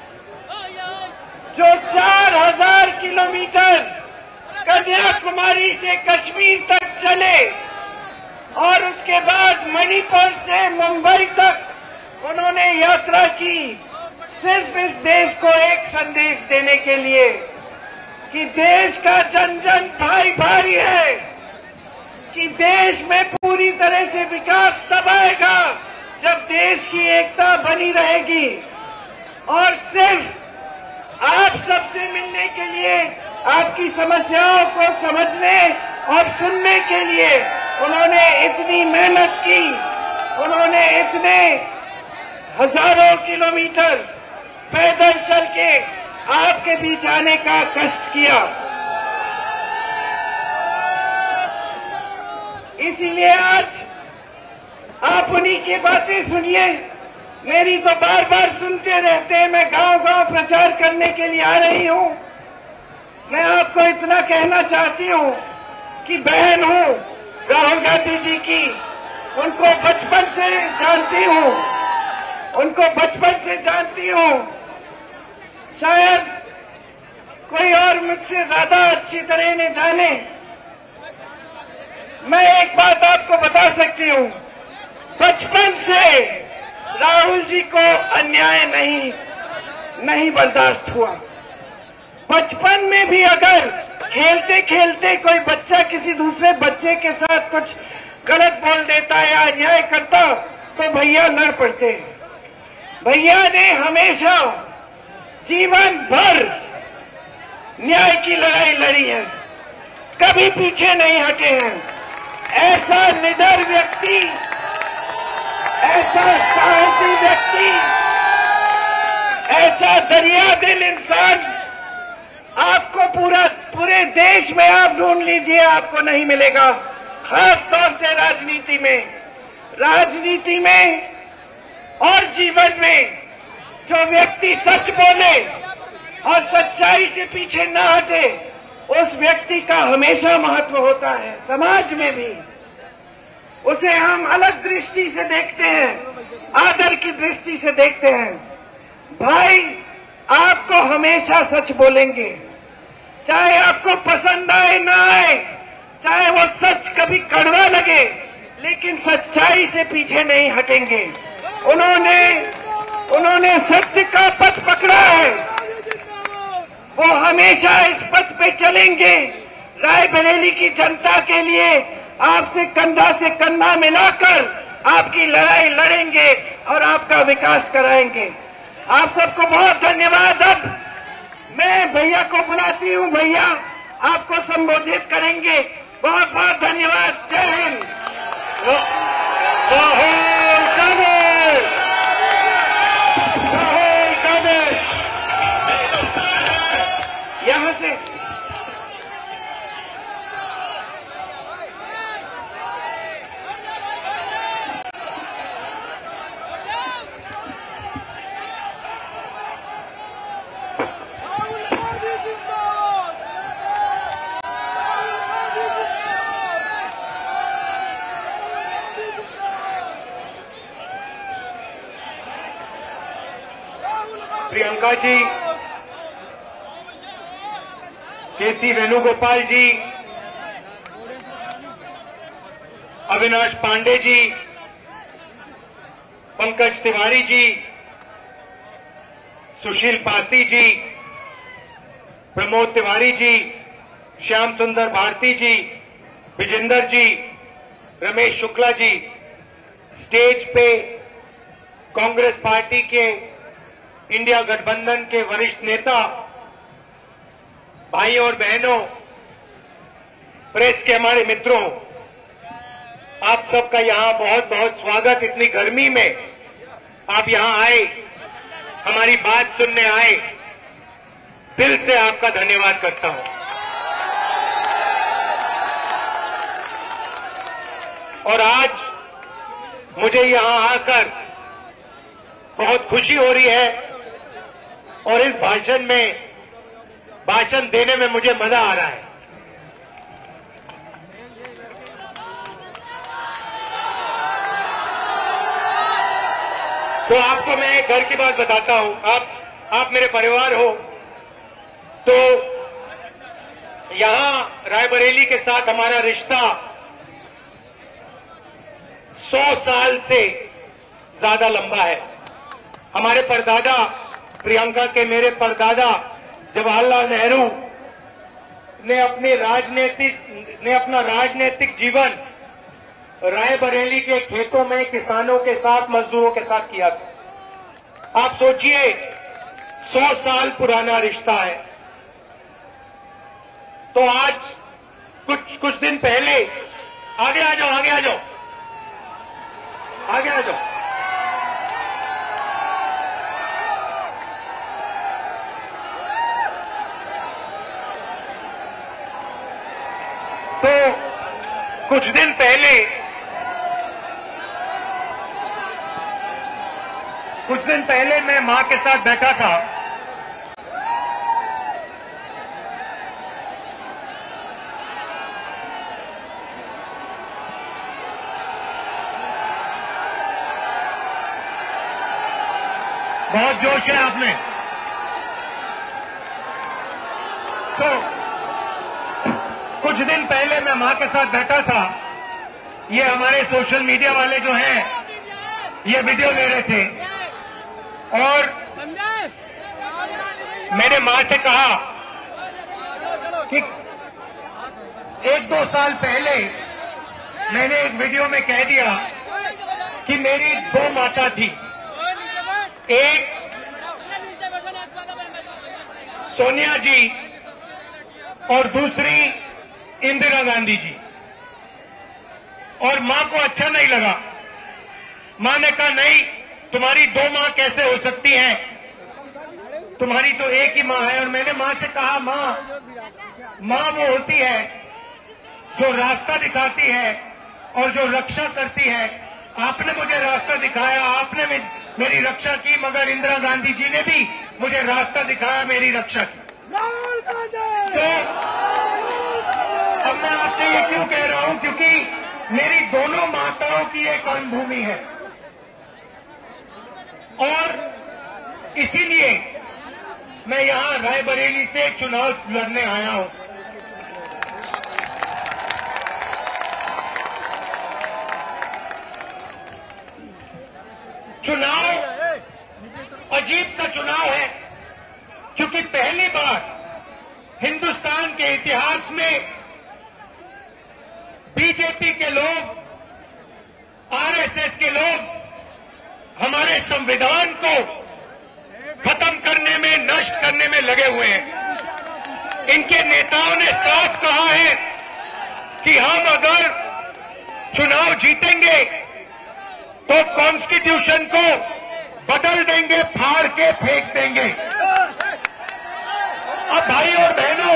जो चार हजार किलोमीटर कन्याकुमारी से कश्मीर तक चले और उसके बाद मणिपुर से मुंबई तक उन्होंने यात्रा की, सिर्फ इस देश को एक संदेश देने के लिए कि देश का जन जन भाई भाई है, कि देश में पूरी तरह से विकास तब आएगा जब देश की एकता बनी रहेगी। और सिर्फ आप सबसे मिलने के लिए, आपकी समस्याओं को समझने और सुनने के लिए उन्होंने इतनी मेहनत की, उन्होंने इतने हजारों किलोमीटर पैदल चल के आपके बीच आने का कष्ट किया। इसीलिए आज आप उन्हीं की बातें सुनिए। मेरी तो बार बार सुनते रहते हैं। मैं गांव गांव प्रचार करने के लिए आ रही हूं। मैं आपको इतना कहना चाहती हूं कि बहन हूं राहुल गांधी जी की, उनको बचपन से जानती हूं, उनको बचपन से जानती हूं। शायद कोई और मुझसे ज्यादा अच्छी तरह न जाने। मैं एक बात आपको बता सकती हूं, बचपन से राहुल जी को अन्याय नहीं नहीं बर्दाश्त हुआ। बचपन में भी अगर खेलते खेलते कोई बच्चा किसी दूसरे बच्चे के साथ कुछ गलत बोल देता या अन्याय करता तो भैया लड़ पड़ते। भैया ने हमेशा जीवन भर न्याय की लड़ाई लड़ी है, कभी पीछे नहीं हटे हैं। ऐसा निडर व्यक्ति, ऐसा साहसी व्यक्ति, ऐसा दरिया दिल इंसान आपको पूरा पूरे देश में आप ढूंढ लीजिए, आपको नहीं मिलेगा। खास तौर से राजनीति में राजनीति में और जीवन में जो व्यक्ति सच बोले और सच्चाई से पीछे न हटे, उस व्यक्ति का हमेशा महत्व होता है। समाज में भी उसे हम अलग दृष्टि से देखते हैं, आदर की दृष्टि से देखते हैं। भाई आपको हमेशा सच बोलेंगे, चाहे आपको पसंद आए ना आए, चाहे वो सच कभी कड़वा लगे, लेकिन सच्चाई से पीछे नहीं हटेंगे। उन्होंने उन्होंने सत्य का पथ पकड़ा है, वो हमेशा इस पथ पे चलेंगे। रायबरेली की जनता के लिए आपसे कंधा से कंधा मिलाकर आपकी लड़ाई लड़ेंगे और आपका विकास कराएंगे। आप सबको बहुत धन्यवाद। अब मैं भैया को बुलाती हूँ, भैया आपको संबोधित करेंगे। बहुत बहुत धन्यवाद। जय हिंद। राहुल कांग्रेस, राहुल कांग्रेस। यहां से प्रियंका जी, केसी वेणुगोपाल जी, अविनाश पांडे जी, पंकज तिवारी जी, सुशील पासी जी, प्रमोद तिवारी जी, श्याम सुंदर भारती जी, विजेंदर जी, रमेश शुक्ला जी, स्टेज पे कांग्रेस पार्टी के इंडिया गठबंधन के वरिष्ठ नेता, भाइयों और बहनों, प्रेस के हमारे मित्रों, आप सबका यहां बहुत बहुत स्वागत। इतनी गर्मी में आप यहां आए, हमारी बात सुनने आए, दिल से आपका धन्यवाद करता हूं। और आज मुझे यहां आकर बहुत खुशी हो रही है और इस भाषण में भाषण देने में मुझे मजा आ रहा है। तो आपको मैं एक घर की बात बताता हूं। आप आप मेरे परिवार हो। तो यहां रायबरेली के साथ हमारा रिश्ता सौ साल से ज्यादा लंबा है। हमारे परदादा, प्रियंका के मेरे परदादा जवाहरलाल नेहरू ने अपनी राजनीतिक ने अपना राजनीतिक जीवन रायबरेली के खेतों में किसानों के साथ, मजदूरों के साथ किया था। आप सोचिए, सौ साल पुराना रिश्ता है। तो आज कुछ कुछ दिन पहले, आगे आ जाओ, आगे आ जाओ, आगे आ जाओ। तो कुछ दिन पहले कुछ दिन पहले मैं मां के साथ बैठा था। बहुत जोश है आप में। तो कुछ दिन पहले मैं मां के साथ बैठा था। ये हमारे सोशल मीडिया वाले जो हैं, ये वीडियो ले रहे थे और मैंने मां से कहा कि एक दो साल पहले मैंने एक वीडियो में कह दिया कि मेरी दो माता थी। एक सोनिया जी और दूसरी इंदिरा गांधी जी। और मां को अच्छा नहीं लगा। मां ने कहा, नहीं, तुम्हारी दो मां कैसे हो सकती हैं, तुम्हारी तो एक ही मां है। और मैंने मां से कहा, मां मां वो होती है जो रास्ता दिखाती है और जो रक्षा करती है। आपने मुझे रास्ता दिखाया, आपने मेरी रक्षा की, मगर इंदिरा गांधी जी ने भी मुझे रास्ता दिखाया, मेरी रक्षा की। तो अब मैं आपसे ये क्यों कह रहा हूं, क्योंकि मेरी दोनों माताओं की एक कर्मभूमि है और इसीलिए मैं यहां रायबरेली से चुनाव लड़ने आया हूं। चुनाव अजीब सा चुनाव है, क्योंकि पहली बार हिंदुस्तान के इतिहास में बीजेपी के लोग आरएसएस के लोग हमारे संविधान को खत्म करने में, नष्ट करने में लगे हुए हैं। इनके नेताओं ने साफ कहा है कि हम अगर चुनाव जीतेंगे तो कॉन्स्टिट्यूशन को बदल देंगे, फाड़ के फेंक देंगे। अब भाई और बहनों,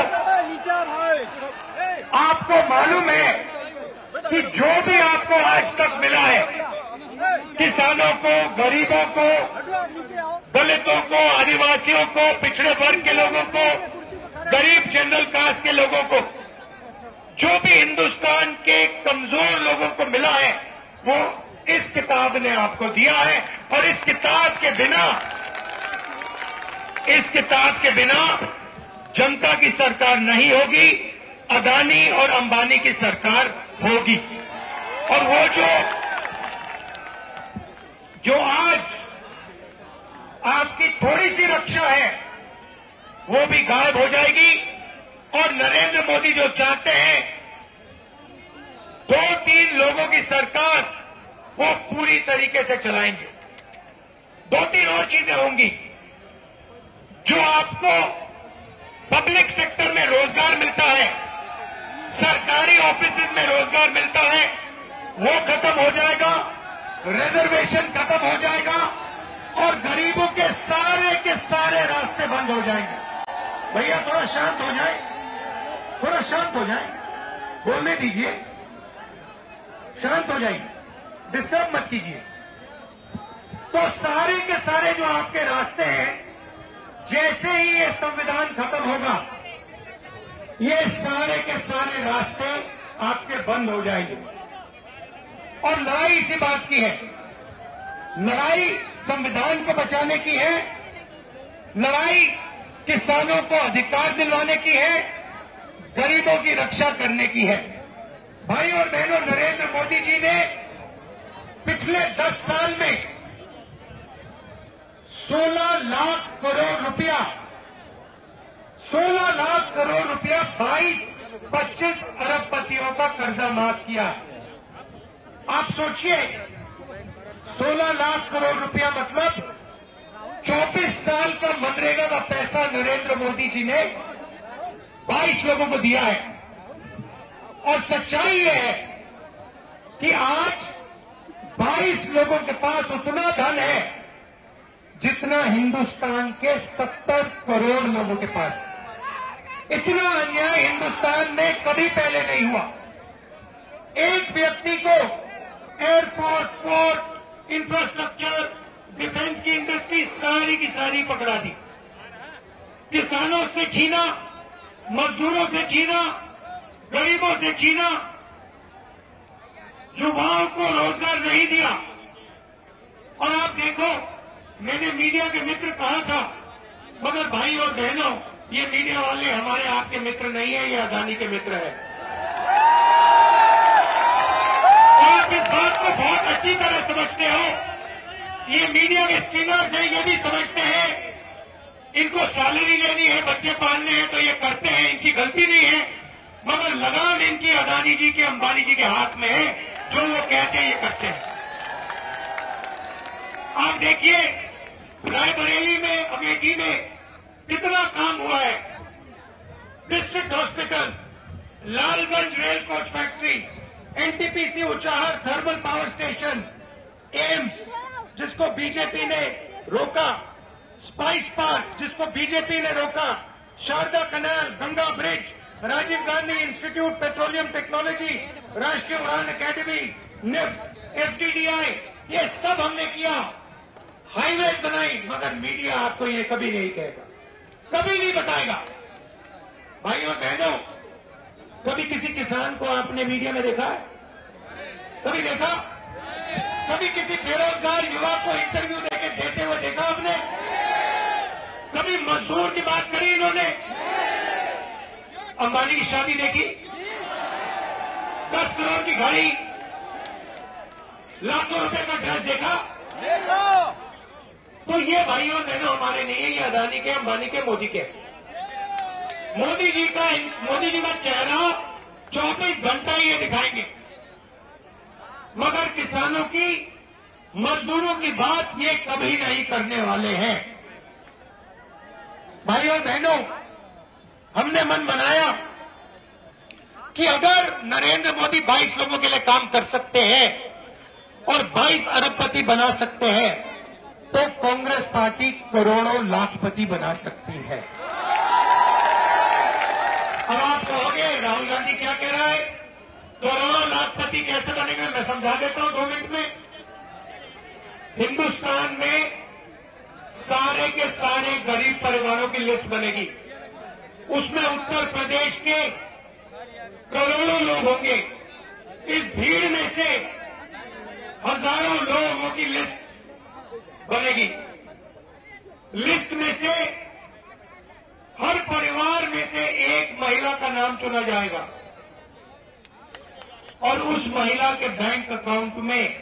आपको मालूम है कि जो भी आपको आज तक मिला है, किसानों को, गरीबों को, दलितों को, आदिवासियों को, पिछड़े वर्ग के लोगों को, गरीब जनरल कास्ट के लोगों को, जो भी हिंदुस्तान के कमजोर लोगों को मिला है, वो इस किताब ने आपको दिया है। और इस किताब के बिना, इस किताब के बिना जनता की सरकार नहीं होगी, अदानी और अंबानी की सरकार होगी। और वो जो जो आज आपकी थोड़ी सी रक्षा है, वो भी गायब हो जाएगी। और नरेंद्र मोदी जो चाहते हैं दो तीन लोगों की सरकार, वो पूरी तरीके से चलाएंगे। दो तीन और चीजें होंगी। जो आपको पब्लिक सेक्टर में रोजगार मिलता है, सरकारी ऑफिसेज में रोजगार मिलता है, वो खत्म हो जाएगा, रिजर्वेशन खत्म हो जाएगा और गरीबों के सारे के सारे रास्ते बंद हो जाएंगे। भैया थोड़ा शांत हो जाए, थोड़ा शांत हो जाए, बोलने दीजिए, शांत हो जाइए, डिस्टर्ब मत कीजिए। तो सारे के सारे जो आपके रास्ते हैं, जैसे ही ये संविधान खत्म होगा, ये सारे के सारे रास्ते आपके बंद हो जाएंगे। और लड़ाई इसी बात की है, लड़ाई संविधान को बचाने की है, लड़ाई किसानों को अधिकार दिलवाने की है, गरीबों की रक्षा करने की है। भाई और बहनों, नरेंद्र मोदी जी ने पिछले दस साल में सोलह लाख करोड़ रुपया सोलह लाख करोड़ रुपया बाईस पच्चीस अरबपतियों का कर्जा माफ किया। आप सोचिए, सोलह लाख करोड़ रुपया मतलब चौबीस साल का मनरेगा का पैसा नरेंद्र मोदी जी ने बाईस लोगों को दिया है। और सच्चाई यह है कि आज बाईस लोगों के पास उतना धन है जितना हिंदुस्तान के सत्तर करोड़ लोगों के पास। इतना अन्याय हिंदुस्तान में कभी पहले नहीं हुआ। एक व्यक्ति को एयरपोर्ट, पोर्ट, इंफ्रास्ट्रक्चर, डिफेंस की इंडस्ट्री सारी की सारी पकड़ा दी। किसानों से छीना, मजदूरों से छीना, गरीबों से छीना, युवाओं को रोजगार नहीं दिया। और आप देखो, मैंने मीडिया के मित्र कहा था, मगर भाई और बहनों, ये मीडिया वाले हमारे आपके मित्र नहीं है, ये अदानी के मित्र है। और आप इस बात को बहुत अच्छी तरह समझते हो। ये मीडिया के स्क्रीनर्स हैं, ये भी समझते हैं इनको सैलरी लेनी है, बच्चे पालने हैं तो ये करते हैं, इनकी गलती नहीं है। मगर लगाम इनकी अदानी जी के, अंबानी जी के हाथ में है, जो वो कहते हैं ये करते हैं। आप देखिए, रायबरेली में, अमेठी में कितना काम हुआ है। District hospital, Lalganj rail coach factory, NTPC Unchahar thermal power station, AIIMS जिसको बीजेपी ने रोका, स्पाइस पार्क जिसको बीजेपी ने रोका, Sharda canal, Ganga bridge, Rajiv Gandhi institute petroleum technology, Rashtriya Uran academy, NIFT, FDDI, ये सब हमने किया। हाईवे बनाई, मगर मीडिया आपको ये कभी नहीं कहेगा, कभी नहीं बताएगा। भाइयों बहनों, कभी किसी किसान को आपने मीडिया में देखा है? कभी देखा? कभी किसी बेरोजगार युवा को इंटरव्यू देके देते हुए देखा आपने? कभी मजदूर की बात करी इन्होंने? अंबानी की शादी देखी? दस करोड़ की गाड़ी, लाखों रुपए का ड्रेस देखा? देखो। तो ये भाइयों बहनों हमारे नहीं है, ये अदानी के, अंबानी के, मोदी के। मोदी जी का मोदी जी का चेहरा चौबीस घंटा ये दिखाएंगे। मगर किसानों की, मजदूरों की बात ये कभी नहीं करने वाले हैं। भाइयों और बहनों, हमने मन बनाया कि अगर नरेंद्र मोदी बाईस लोगों के लिए काम कर सकते हैं और बाईस अरबपति बना सकते हैं, तो कांग्रेस पार्टी करोड़ों लाखपति बना सकती है। अब आप कहोगे राहुल गांधी क्या कह रहा है, करोड़ों लाखपति कैसे बनेंगे? मैं समझा देता हूं दो मिनट में। हिंदुस्तान में सारे के सारे गरीब परिवारों की लिस्ट बनेगी, उसमें उत्तर प्रदेश के करोड़ों लोग होंगे। इस भीड़ में से हजारों लोगों की लिस्ट बनेगी। लिस्ट में से हर परिवार में से एक महिला का नाम चुना जाएगा और उस महिला के बैंक अकाउंट में,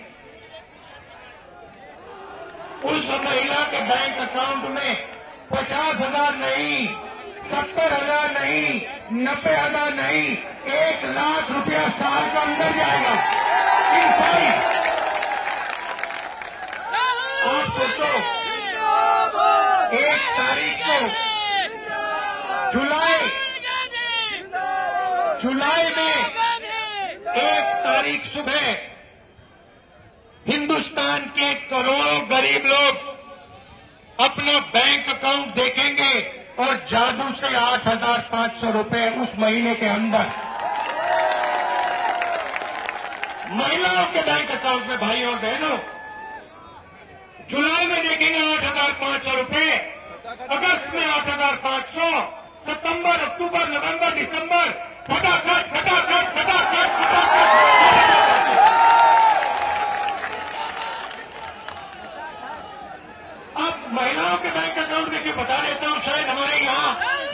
उस महिला के बैंक अकाउंट में पचास हजार नहीं, सत्तर हजार नहीं, नब्बे हजार नहीं, एक लाख रुपया साल का अंदर जाएगा। इन सारी आप सोचो, एक तारीख को जुलाई जुलाई में एक तारीख सुबह हिंदुस्तान के करोड़ों गरीब लोग अपना बैंक अकाउंट देखेंगे और जादू से आठ हजार पांच सौ रुपए उस महीने के अंदर महिलाओं के बैंक अकाउंट में, भाइयों और बहनों, जुलाई में देखेंगे आठ हजार पांच सौ रुपए, अगस्त में आठ हजार पांच सौ, सितंबर, अक्टूबर, नवंबर, दिसंबर, फटाफट फटाफट फटाफट फटाफट। अब महिलाओं के बैंक अकाउंट देखिए, बता देता हूं, शायद हमारे यहाँ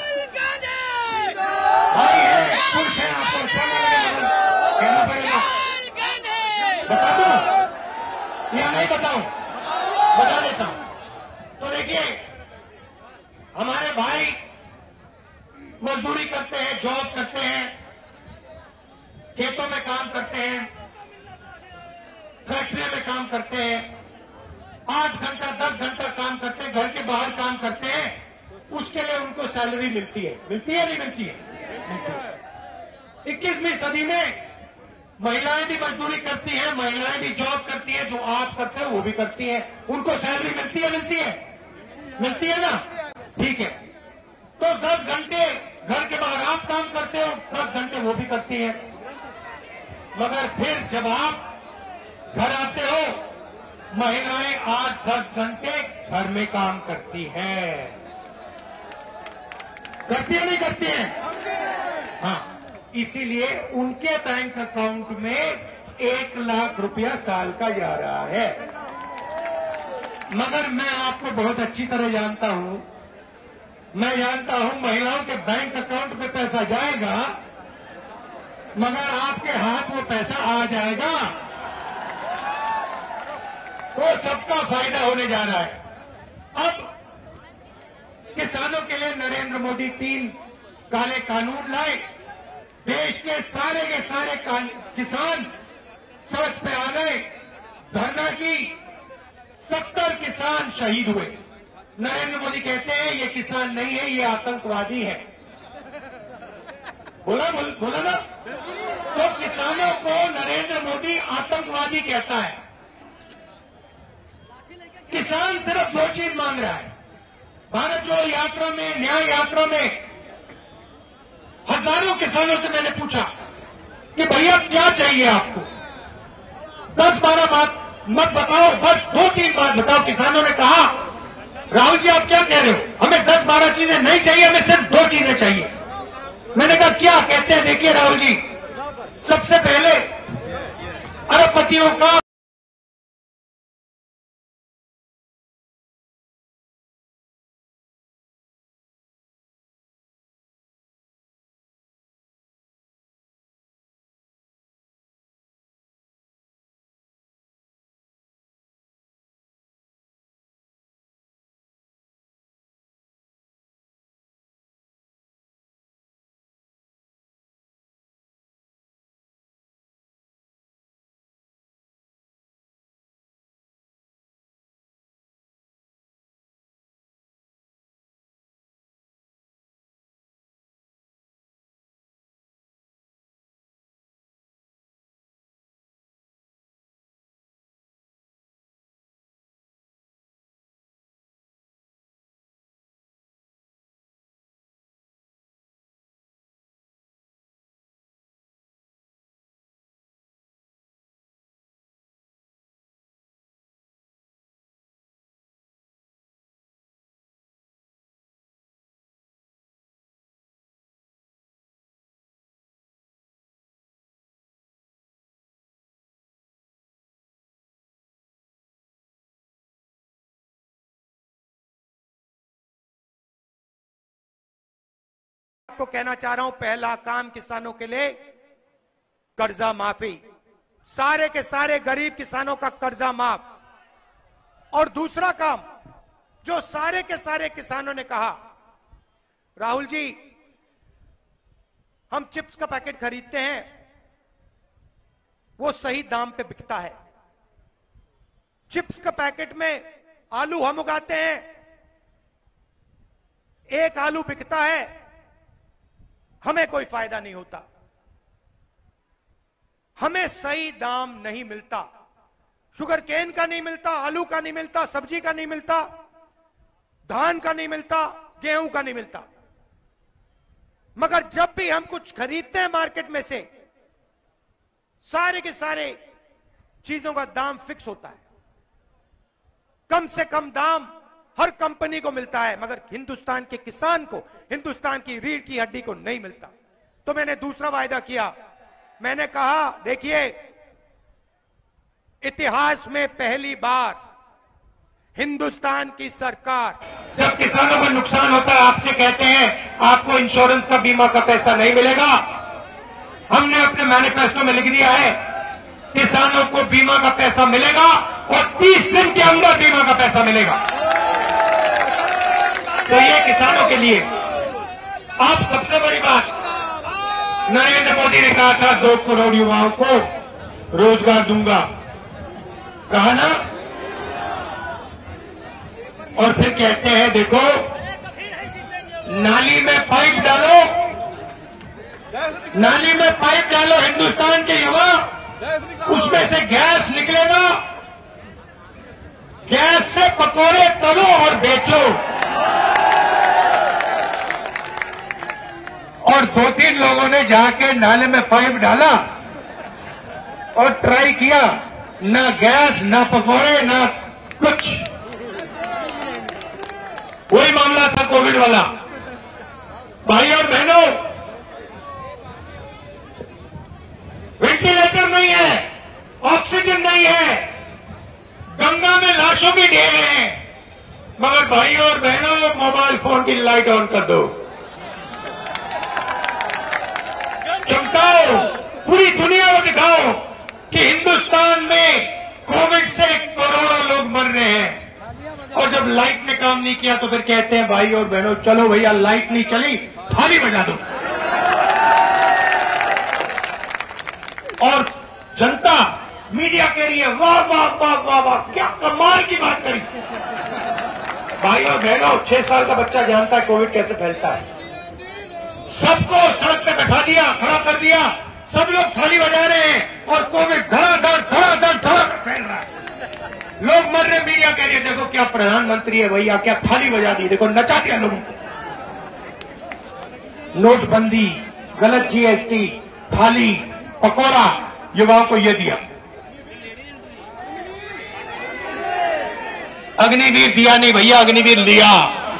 भाई है, पुरुष है, आपको अच्छा कहना पड़ेगा। बता दूं या नहीं बताऊं? बता देता हूं। तो देखिए, हमारे भाई मजदूरी करते हैं, जॉब करते हैं, खेतों में काम करते हैं, फैक्ट्री में काम करते हैं, आठ घंटा दस घंटा काम करते हैं, घर के बाहर काम करते हैं, उसके लिए उनको सैलरी मिलती है। मिलती है नहीं मिलती है? इक्कीसवीं सदी में महिलाएं भी मजदूरी करती हैं, महिलाएं भी जॉब करती हैं, जो आप करते हैं वो भी करती हैं, उनको सैलरी मिलती है? मिलती है? मिलती है ना? ठीक है। तो दस घंटे घर के बाहर आप काम करते हो, दस घंटे वो भी करती है, मगर फिर जब आप घर आते हो, महिलाएं आठ दस घंटे घर में काम करती हैं। करती है नहीं करती है? हाँ, इसीलिए उनके बैंक अकाउंट में एक लाख रुपया साल का जा रहा है। मगर मैं आपको बहुत अच्छी तरह जानता हूं, मैं जानता हूं महिलाओं के बैंक अकाउंट में पैसा जाएगा, मगर आपके हाथ में पैसा आ जाएगा, तो सबका फायदा होने जा रहा है। अब किसानों के लिए नरेंद्र मोदी तीन काले कानून लाए, देश के सारे के सारे किसान सड़क पे आ गए, धरना की, सत्तर किसान शहीद हुए। नरेंद्र मोदी कहते हैं ये किसान नहीं है, ये आतंकवादी है। बोला बोल, बोला ना? तो किसानों को नरेंद्र मोदी आतंकवादी कहता है। किसान सिर्फ दो चीज मांग रहा है। भारत जोड़ो यात्रा में, न्याय यात्रा में हजारों किसानों से मैंने पूछा कि भैया क्या चाहिए आपको? दस बारह बात मत बताओ, बस दो तीन बात बताओ। किसानों ने कहा राहुल जी आप क्या कह रहे हो, हमें दस बारह चीजें नहीं चाहिए, हमें सिर्फ दो चीजें चाहिए। मैंने कहा क्या? कहते हैं देखिए राहुल जी, सबसे पहले अरबपतियों का आपको कहना चाह रहा हूं, पहला काम किसानों के लिए कर्जा माफी, सारे के सारे गरीब किसानों का कर्जा माफ। और दूसरा काम जो सारे के सारे किसानों ने कहा, राहुल जी हम चिप्स का पैकेट खरीदते हैं, वो सही दाम पे बिकता है। चिप्स का पैकेट में आलू हम उगाते हैं, एक आलू बिकता है, हमें कोई फायदा नहीं होता, हमें सही दाम नहीं मिलता, शुगर केन का नहीं मिलता, आलू का नहीं मिलता, सब्जी का नहीं मिलता, धान का नहीं मिलता, गेहूं का नहीं मिलता। मगर जब भी हम कुछ खरीदते हैं मार्केट में से, सारे के सारे चीजों का दाम फिक्स होता है, कम से कम दाम हर कंपनी को मिलता है, मगर हिंदुस्तान के किसान को, हिंदुस्तान की रीढ़ की हड्डी को नहीं मिलता। तो मैंने दूसरा वायदा किया, मैंने कहा देखिए इतिहास में पहली बार हिंदुस्तान की सरकार, जब किसानों को नुकसान होता है आपसे कहते हैं आपको इंश्योरेंस का बीमा का पैसा नहीं मिलेगा, हमने अपने मैनिफेस्टो में लिख दिया है किसानों को बीमा का पैसा मिलेगा और तीस दिन के अंदर बीमा का पैसा मिलेगा। तो ये किसानों के लिए। आप सबसे बड़ी बात, नरेंद्र मोदी ने कहा था दो करोड़ युवाओं को रोजगार दूंगा, कहा ना, और फिर कहते हैं देखो नाली में पाइप डालो, नाली में पाइप डालो हिंदुस्तान के युवा, उसमें से गैस निकलेगा, गैस से पकौड़े तलो और बेचो। और दो तीन लोगों ने जाके नाले में पाइप डाला और ट्राई किया, ना गैस ना पकौड़े ना कुछ। वही मामला था कोविड वाला। भाई और बहनों, वेंटिलेटर नहीं है, ऑक्सीजन नहीं है, गंगा में लाशों की ढेर हैं, मगर भाई और बहनों मोबाइल फोन की लाइट ऑन कर दो, चमकाओ, पूरी दुनिया को दिखाओ कि हिंदुस्तान में कोविड से करोड़ों लोग मर रहे हैं। और जब लाइट ने काम नहीं किया तो फिर कहते हैं भाई और बहनों चलो भैया लाइट नहीं चली, थाली बजा दो। और जनता मीडिया कह रही है वाह वाह वाह वाह वाह, क्या कमाल की बात करी। भाई और बहनों, छह साल का बच्चा जानता है कोविड कैसे फैलता है। सबको सड़क पे बैठा दिया, खड़ा कर दिया, सब लोग थाली बजा रहे हैं और कोविड धड़ाधड़ धड़ाधड़ धड़ाधड़ फैल रहा है, लोग मर रहे। मीडिया कह रही है देखो क्या प्रधानमंत्री है भैया, क्या थाली बजा दी, देखो नचा दिया लोगों को। नोटबंदी, गलत जीएसटी, थाली, पकौड़ा, युवाओं को ये दिया। अग्निवीर दिया नहीं भैया, अग्निवीर लिया।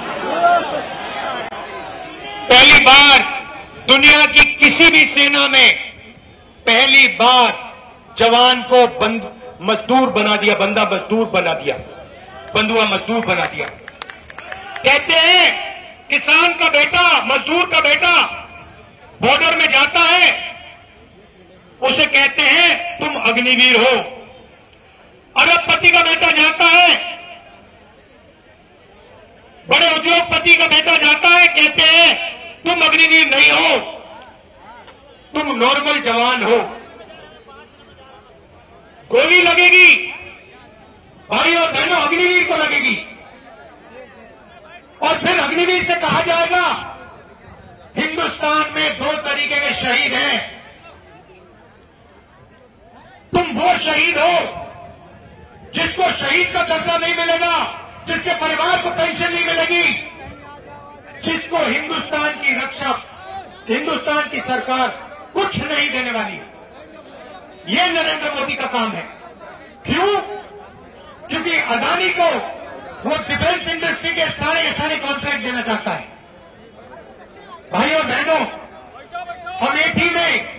पहली बार दुनिया की किसी भी सेना में पहली बार जवान को बंद मजदूर बना दिया, बंदा मजदूर बना दिया, बंधुआ मजदूर बना दिया। कहते हैं किसान का बेटा, मजदूर का बेटा बॉर्डर में जाता है, उसे कहते हैं तुम अग्निवीर हो। अरबपति का बेटा जाता है, बड़े उद्योगपति का बेटा जाता है, कहते हैं तुम अग्निवीर नहीं हो, तुम नॉर्मल जवान हो। गोली लगेगी भाई और बहनों, अग्निवीर को लगेगी। और फिर अग्निवीर से कहा जाएगा हिंदुस्तान में दो तरीके के शहीद हैं, तुम वो शहीद हो जिसको शहीद का दर्जा नहीं मिलेगा, जिसके परिवार को पेंशन नहीं मिलेगी, जिसको हिंदुस्तान की रक्षा, हिंदुस्तान की सरकार कुछ नहीं देने वाली है। ये नरेंद्र मोदी का काम है। क्यों? क्योंकि अदानी को वो डिफेंस इंडस्ट्री के सारे के सारे कॉन्ट्रैक्ट देना चाहता है। भाइयों बहनों, अमेठी में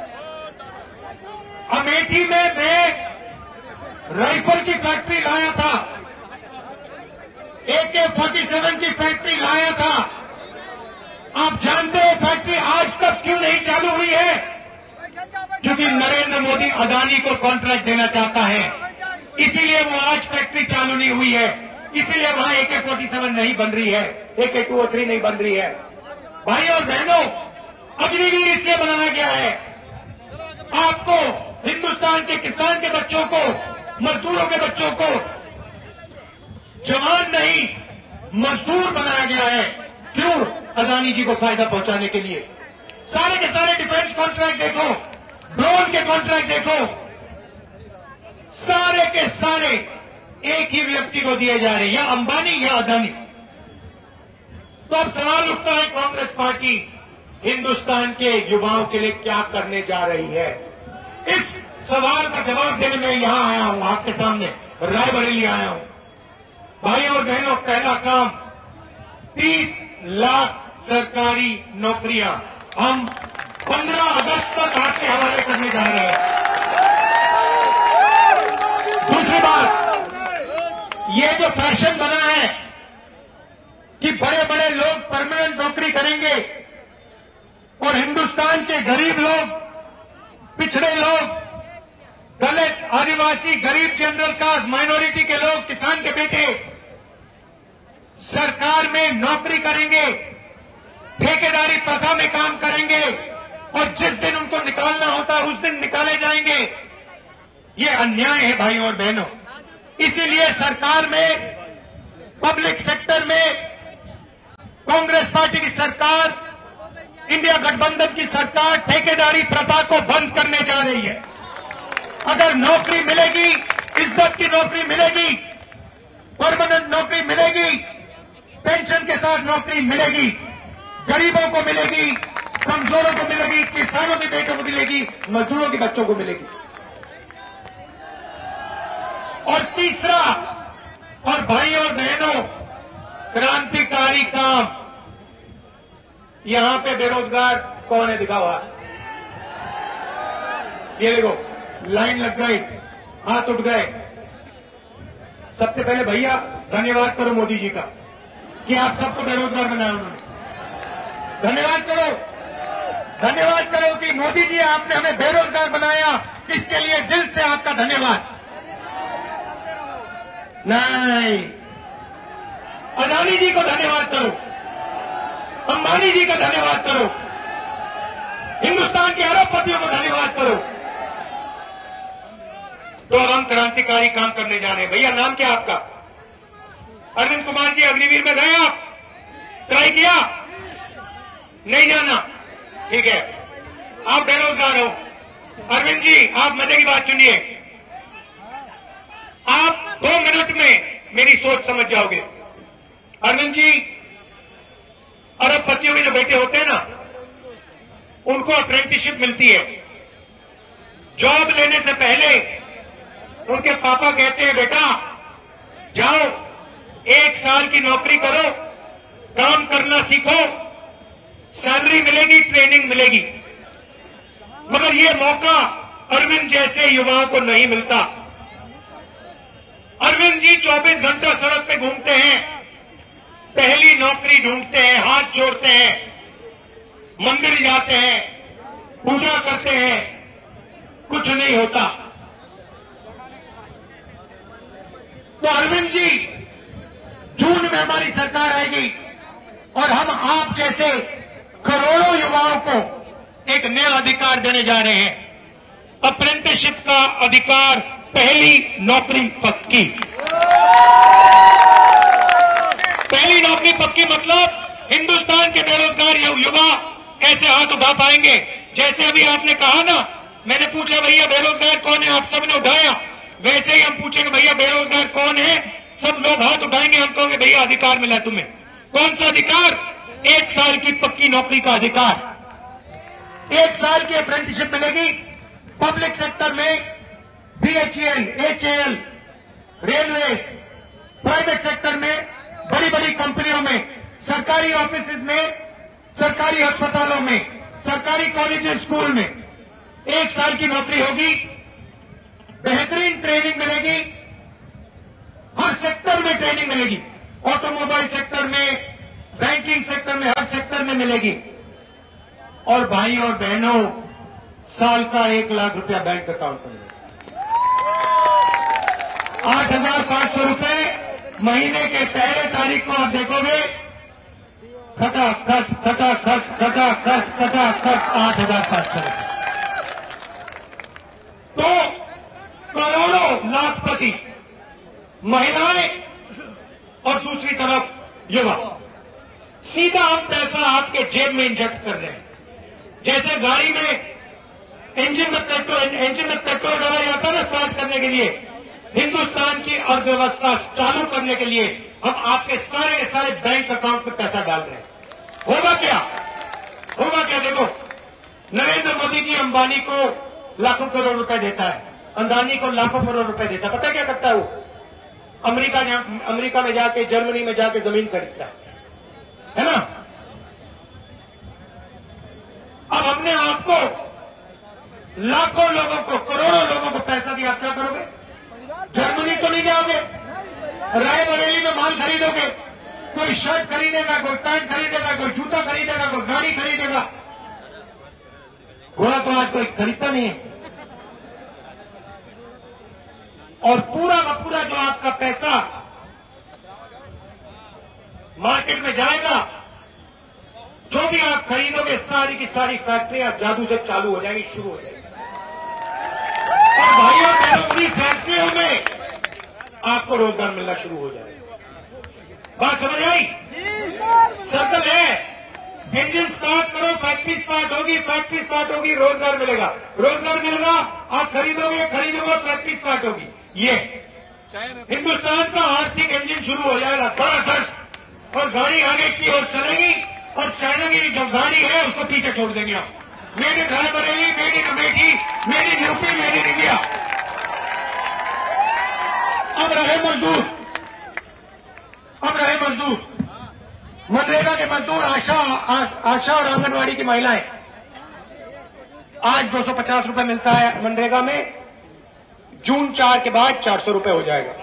अमेठी में मैं राइफल की फैक्ट्री लाया था, ए के फोर्टी सेवन की फैक्ट्री लाया था, आप जानते हो फैक्ट्री आज तक क्यों नहीं चालू हुई है? क्योंकि नरेंद्र मोदी अदानी को कॉन्ट्रैक्ट देना चाहता है, इसीलिए वो आज फैक्ट्री चालू नहीं हुई है। इसीलिए वहां ए के फोर्टी सेवन नहीं बन रही है, ए के टू ओ थ्री नहीं बन रही है। भाई और बहनों, अग्निवीर इसलिए बनाया गया है, आपको हिंदुस्तान के किसान के बच्चों को, मजदूरों के बच्चों को जवान नहीं मजदूर बनाया गया है। क्यों? अदानी जी को फायदा पहुंचाने के लिए। सारे के सारे डिफेंस कॉन्ट्रैक्ट देखो, ड्रोन के कॉन्ट्रैक्ट देखो, सारे के सारे एक ही व्यक्ति को दिए जा रहे हैं, या अंबानी या अदानी। तो अब सवाल उठता है, कांग्रेस पार्टी हिंदुस्तान के युवाओं के लिए क्या करने जा रही है? इस सवाल का जवाब देने में यहां आया हूं, आपके सामने रायबरेली आया हूं। भाई और बहनों, पहला काम तीस लाख सरकारी नौकरियां हम पंद्रह अगस्त तक आपके हवाले करने जा रहे हैं। दूसरी बात, ये जो फैशन बना है कि बड़े बड़े लोग परमानेंट नौकरी करेंगे और हिंदुस्तान के गरीब लोग, पिछड़े लोग, दलित, आदिवासी, गरीब, जनरल कास्ट, माइनॉरिटी के लोग, किसान के बेटे सरकार में नौकरी करेंगे, ठेकेदारी प्रथा में काम करेंगे और जिस दिन उनको निकालना होता है उस दिन निकाले जाएंगे। ये अन्याय है भाइयों और बहनों। इसीलिए सरकार में, पब्लिक सेक्टर में कांग्रेस पार्टी की सरकार, इंडिया गठबंधन की सरकार ठेकेदारी प्रथा को बंद करने जा रही है। अगर नौकरी मिलेगी, इज्जत की नौकरी मिलेगी, परमानेंट नौकरी मिलेगी, पेंशन के साथ नौकरी मिलेगी, गरीबों को मिलेगी, कमजोरों को मिलेगी, किसानों के बेटों को मिलेगी, मजदूरों के बच्चों को मिलेगी। और तीसरा, और भाई और बहनों, क्रांतिकारी काम, यहां पे बेरोजगार कौन है? दिखाओ हाथ। ये देखो, लाइन लग गई, हाथ उठ गए। सबसे पहले भैया धन्यवाद करो मोदी जी का कि आप सबको बेरोजगार बनाया उन्होंने। धन्यवाद करो, धन्यवाद करो कि मोदी जी आपने हमें बेरोजगार बनाया, इसके लिए दिल से आपका धन्यवाद। नहीं, अदानी जी को धन्यवाद करो, अंबानी जी का धन्यवाद करो, हिंदुस्तान के अरबपतियों को धन्यवाद करो। तो अब हम क्रांतिकारी काम करने जा रहे हैं। भैया नाम क्या आपका? अरविंद कुमार जी, अग्निवीर में गए आप? ट्राई किया? नहीं जाना? ठीक है, आप बेरोजगार हो। अरविंद जी, आप मजे की बात सुनिए, आप दो मिनट में मेरी सोच समझ जाओगे। अरविंद जी, अरबपतियों के जो बेटे होते हैं ना, उनको अप्रेंटिसशिप मिलती है। जॉब लेने से पहले उनके पापा कहते हैं, बेटा जाओ एक साल की नौकरी करो, काम करना सीखो, सैलरी मिलेगी, ट्रेनिंग मिलेगी। मगर ये मौका अरविंद जैसे युवाओं को नहीं मिलता। अरविंद जी चौबीस घंटा सड़क पे घूमते हैं, पहली नौकरी ढूंढते हैं, हाथ जोड़ते हैं, मंदिर जाते हैं, पूजा करते हैं, कुछ नहीं होता। तो अरविंद जी, जून में हमारी सरकार आएगी और हम आप जैसे करोड़ों युवाओं को एक नया अधिकार देने जा रहे हैं, अप्रेंटिसशिप का अधिकार, पहली नौकरी पक्की। पहली नौकरी पक्की मतलब हिंदुस्तान के बेरोजगार युवा कैसे हाथ उठा पाएंगे? जैसे अभी आपने कहा ना, मैंने पूछा भैया बेरोजगार कौन है, आप सबने उठाया, वैसे ही हम पूछेंगे भैया बेरोजगार कौन है, सब लोग हाथ उठाएंगे, हम कहोगे भैया अधिकार मिला तुम्हें। कौन सा अधिकार? एक साल की पक्की नौकरी का अधिकार। एक साल की अप्रेंटिसशिप मिलेगी पब्लिक सेक्टर में, BHEL, HAL, railways, private sector में, बड़ी बड़ी कंपनियों में, सरकारी ऑफिसेज में, सरकारी अस्पतालों में, सरकारी कॉलेज स्कूल में एक साल की नौकरी होगी, बेहतरीन ट्रेनिंग मिलेगी, हर सेक्टर में ट्रेनिंग मिलेगी, ऑटोमोबाइल सेक्टर में, बैंकिंग सेक्टर में, हर सेक्टर में मिलेगी। और भाई और बहनों, साल का एक लाख रुपया बैंक अकाउंट में मिलेगा। आठ हजार पांच सौ रुपए महीने के पहले तारीख को आप देखोगे, खटा खट खटा खट खटा खट खटा खट आठ हजार पांच सौ रुपए। तो करोड़ों लाखपति महिलाएं और दूसरी तरफ युवा सीधा हम पैसा आपके जेब में इंजेक्ट कर रहे हैं। जैसे गाड़ी में इंजन में पेट्रोल इंजन में पेट्रोल डाला जाता है ना स्टार्ट करने के लिए, हिंदुस्तान की अर्थव्यवस्था चालू करने के लिए हम आपके सारे के सारे बैंक अकाउंट में पैसा डाल रहे हैं। होगा क्या होगा क्या देखो, नरेंद्र मोदी जी अंबानी को लाखों करोड़ रुपए देता है, अंदानी को लाखों करोड़ रुपए देता है। पता क्या करता है वो? अमेरिका अमेरिका में जाके, जर्मनी में जाके जमीन खरीदता है, है ना। अब हमने आपको लाखों लोगों को, करोड़ों लोगों को पैसा दिया, क्या करोगे? जर्मनी तो नहीं जाओगे, रायबरेली में माल खरीदोगे, कोई शर्ट खरीदेगा, कोई पैंट खरीदेगा, कोई जूता खरीदेगा, कोई गाड़ी खरीदेगा। घोड़ा तो आज कोई खरीदता नहीं है। और पूरा का पूरा जो आपका पैसा मार्केट में जाएगा, जो भी आप खरीदोगे, सारी की सारी फैक्ट्रियां जादू से चालू हो जाएंगी, शुरू हो जाएगी। और भाइयों बहनों, उन्हीं फैक्ट्रियों में आपको रोजगार मिलना शुरू हो जाएगा। बात समझ आई? सर्कल है। इंजन स्टार्ट करो, फैक्ट्री स्टार्ट होगी, फैक्ट्री स्टार्ट होगी, रोजगार मिलेगा, रोजगार मिलेगा, आप खरीदोगे, खरीदोगे, फैक्ट्री स्टार्ट होगी। ये हिंदुस्तान का आर्थिक इंजन शुरू हो जाएगा धड़ाधड़, और गाड़ी आगे की ओर चलेगी, और चाइना की जो गाड़ी है उसको पीछे छोड़ देंगे आप। Made in Raebareli, made in Amethi, made in UP, made in India. अब रहे मजदूर, अब रहे मजदूर मनरेगा के मजदूर, आशा आ, आशा और आंगनवाड़ी की महिलाएं। आज दो सौ पचास रुपए मिलता है मनरेगा में, जून चार के बाद चार सौ रुपए हो जाएगा।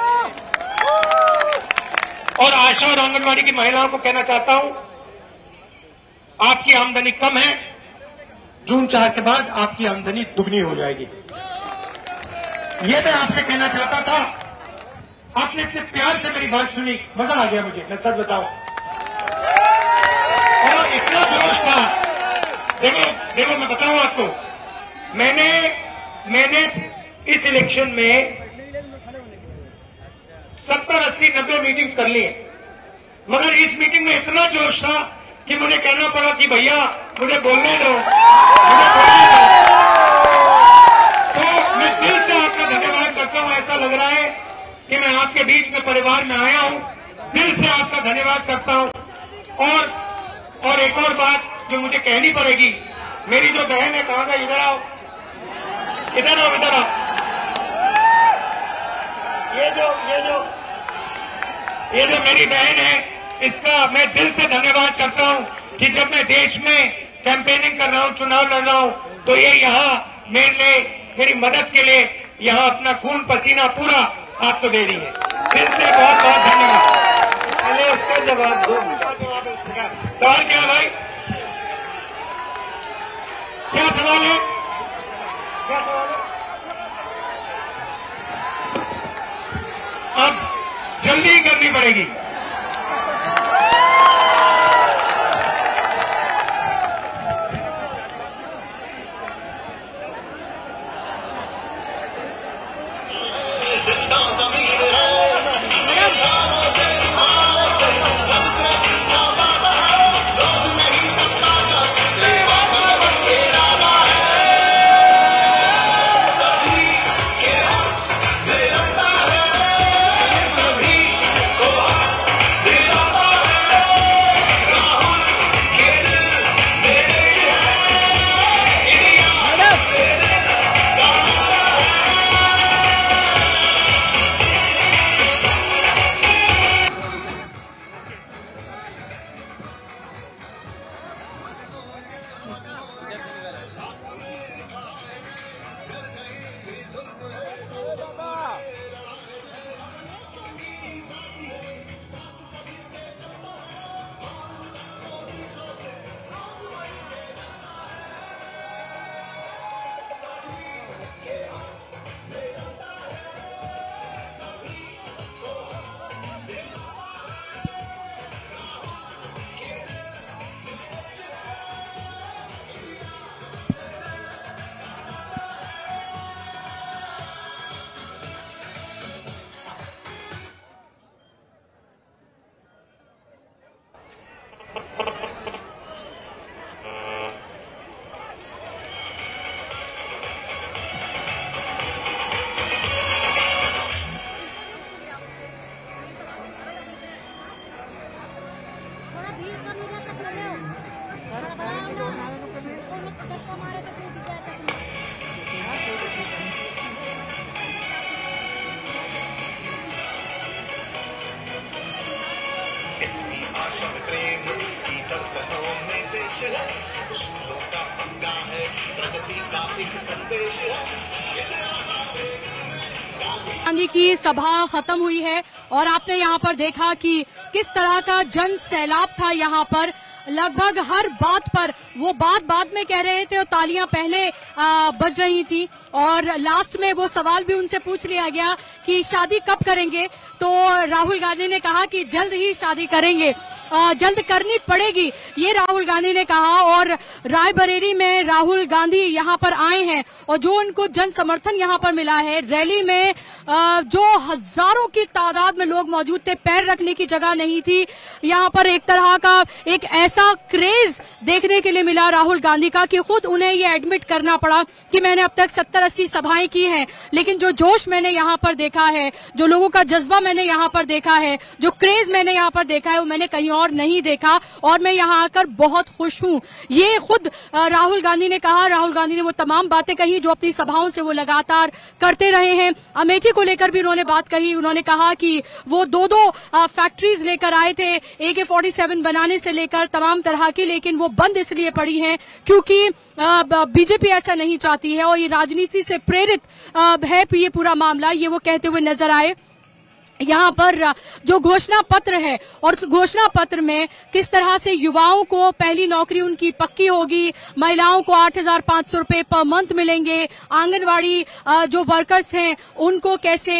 और आशा और आंगनवाड़ी की महिलाओं को कहना चाहता हूं, आपकी आमदनी कम है, जून चार के बाद आपकी आमदनी दुगनी हो जाएगी। यह मैं आपसे कहना चाहता था। आपने इतने प्यार से मेरी बात सुनी, मजा आ गया मुझे, मैं सच बताऊं। और इतना जोश था, देखो देखो मैं बताऊं आपको, मैंने मैंने इस इलेक्शन में सत्तर अस्सी नब्बे मीटिंग्स कर ली है, मगर इस मीटिंग में इतना जोश था कि मुझे कहना पड़ा कि भैया मुझे बोलने दो, मुझे बोलने दो। तो मैं दिल से आपका धन्यवाद करता हूं। ऐसा लग रहा है कि मैं आपके बीच में परिवार में आया हूं, दिल से आपका धन्यवाद करता हूं। और और एक और बात जो मुझे कहनी पड़ेगी, मेरी जो बहन है, कहां गई? इधर आओ, इधर आओ, इधर आओ। ये जो ये जो ये जो मेरी बहन है, इसका मैं दिल से धन्यवाद करता हूं कि जब मैं देश में कैंपेनिंग कर रहा हूं, चुनाव लड़ रहा हूं, तो ये यहाँ मेरे मेरी मदद के लिए यहाँ अपना खून पसीना पूरा आपको दे रही है। दिल से बहुत बहुत धन्यवाद। पहले उसका जवाब दो। सवाल क्या है भाई? क्या सवाल है? क्या सवाल है? अब जल्दी करनी पड़ेगी। गांधी की सभा खत्म हुई है और आपने यहाँ पर देखा कि किस तरह का जन सैलाब था। यहाँ पर लगभग हर बात पर वो बात बात में कह रहे थे और तालियां पहले आ, बज रही थी और लास्ट में वो सवाल भी उनसे पूछ लिया गया कि शादी कब करेंगे, तो राहुल गांधी ने कहा कि जल्द ही शादी करेंगे, आ, जल्द करनी पड़ेगी, ये राहुल गांधी ने कहा। और रायबरेली में राहुल गांधी यहाँ पर आए हैं और जो उनको जन समर्थन यहाँ पर मिला है, रैली में आ, जो हजारों की तादाद में लोग मौजूद थे, पैर रखने की जगह नहीं थी। यहाँ पर एक तरह का एक ऐसा क्रेज देखने के लिए मिला राहुल गांधी का कि खुद उन्हें ये एडमिट करना पड़ा कि मैंने अब तक सत्तर अस्सी सभाएं की हैं, लेकिन जो जोश मैंने यहाँ पर देखा है, जो लोगों का जज्बा मैंने यहाँ पर देखा है, जो क्रेज मैंने यहाँ पर देखा है, वो मैंने कहीं और नहीं देखा और मैं यहाँ आकर बहुत खुश हूँ। ये खुद राहुल गांधी ने कहा। राहुल गांधी ने वो तमाम बातें कही जो अपनी सभाओं से वो लगातार करते रहे हैं। अमेठी को लेकर भी उन्होंने बात कही। उन्होंने कहा कि वो दो दो फैक्ट्रीज लेकर आए थे, ए के फोर्टी सेवन बनाने से लेकर तमाम तरह की, लेकिन वो बंद इसलिए पड़ी हैं क्योंकि बीजेपी ऐसा नहीं चाहती है और ये राजनीति से प्रेरित है ये पूरा मामला, ये वो कहते हुए नजर आए। यहाँ पर जो घोषणा पत्र है और घोषणा पत्र में किस तरह से युवाओं को पहली नौकरी उनकी पक्की होगी, महिलाओं को आठ हजार पांच सौ रूपये पर मंथ मिलेंगे, आंगनवाड़ी जो वर्कर्स हैं उनको कैसे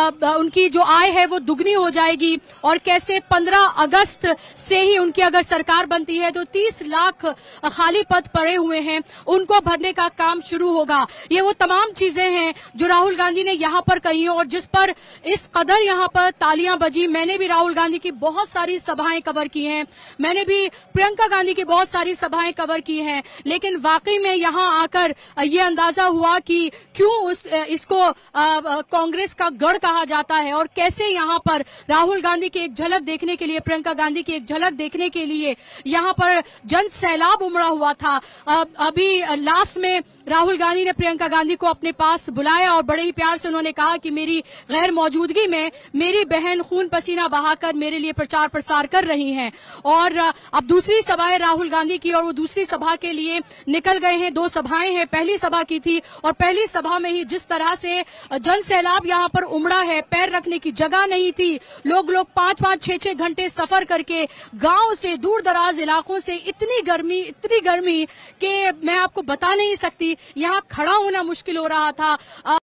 उनकी जो आय है वो दुगनी हो जाएगी और कैसे पंद्रह अगस्त से ही उनकी अगर सरकार बनती है तो तीस लाख खाली पद पड़े हुए हैं, उनको भरने का काम शुरू होगा। ये वो तमाम चीजें हैं जो राहुल गांधी ने यहाँ पर कही और जिस पर इस कदर यहाँ पर तालियां बजी। मैंने भी राहुल गांधी की बहुत सारी सभाएं कवर की हैं, मैंने भी प्रियंका गांधी की बहुत सारी सभाएं कवर की हैं, लेकिन वाकई में यहां आकर ये अंदाजा हुआ कि क्यों उस इसको कांग्रेस का गढ़ कहा जाता है और कैसे यहां पर राहुल गांधी की एक झलक देखने के लिए, प्रियंका गांधी की एक झलक देखने के लिए यहां पर जन सैलाब उमड़ा हुआ था। अभी लास्ट में राहुल गांधी ने प्रियंका गांधी को अपने पास बुलाया और बड़े ही प्यार से उन्होंने कहा कि मेरी गैर मौजूदगी में मेरी बहन खून पसीना बहाकर मेरे लिए प्रचार प्रसार कर रही हैं। और अब दूसरी सभाएं राहुल गांधी की और वो दूसरी सभा के लिए निकल गए हैं। दो सभाएं हैं, पहली सभा की थी और पहली सभा में ही जिस तरह से जन सैलाब यहाँ पर उमड़ा है, पैर रखने की जगह नहीं थी। लोग लोग पांच पांच छह छह घंटे सफर करके गांव से, दूर दराज इलाकों से, इतनी गर्मी इतनी गर्मी कि मैं आपको बता नहीं सकती, यहाँ खड़ा होना मुश्किल हो रहा था।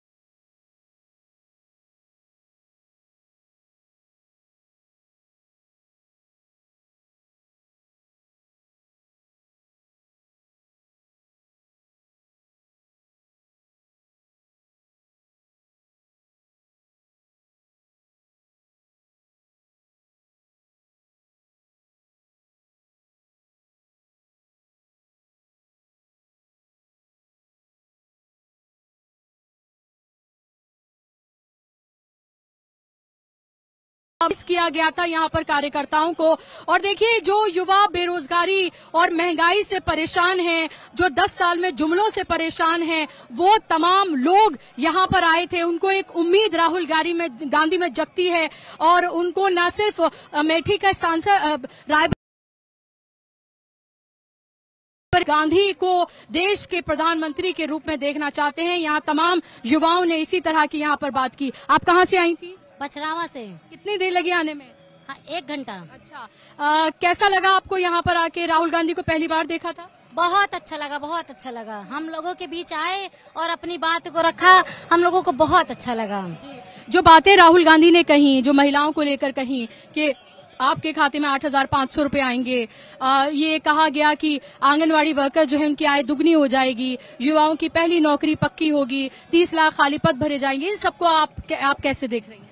किया गया था यहाँ पर कार्यकर्ताओं को। और देखिए, जो युवा बेरोजगारी और महंगाई से परेशान हैं, जो दस साल में जुमलों से परेशान हैं, वो तमाम लोग यहाँ पर आए थे। उनको एक उम्मीद राहुल गांधी में गांधी में जगती है और उनको न सिर्फ अमेठी का सांसद राय गांधी को देश के प्रधानमंत्री के रूप में देखना चाहते हैं। यहाँ तमाम युवाओं ने इसी तरह की यहाँ पर बात की। आप कहाँ से आई थी? बछरावा से। कितनी देर लगी आने में? हाँ, एक घंटा। अच्छा, आ, कैसा लगा आपको यहाँ पर आके? राहुल गांधी को पहली बार देखा था? बहुत अच्छा लगा, बहुत अच्छा लगा। हम लोगों के बीच आए और अपनी बात को रखा, हम लोगों को बहुत अच्छा लगा। जो बातें राहुल गांधी ने कही, जो महिलाओं को लेकर कही कि आपके खाते में आठ हजार पांच सौ रूपये आएंगे, आ, ये कहा गया कि आंगनवाड़ी वर्कर जो है उनकी आय दुगनी हो जाएगी, युवाओं की पहली नौकरी पक्की होगी, तीस लाख खाली पद भरे जाएंगे, इन सबको आप आप कैसे देख रही हैं?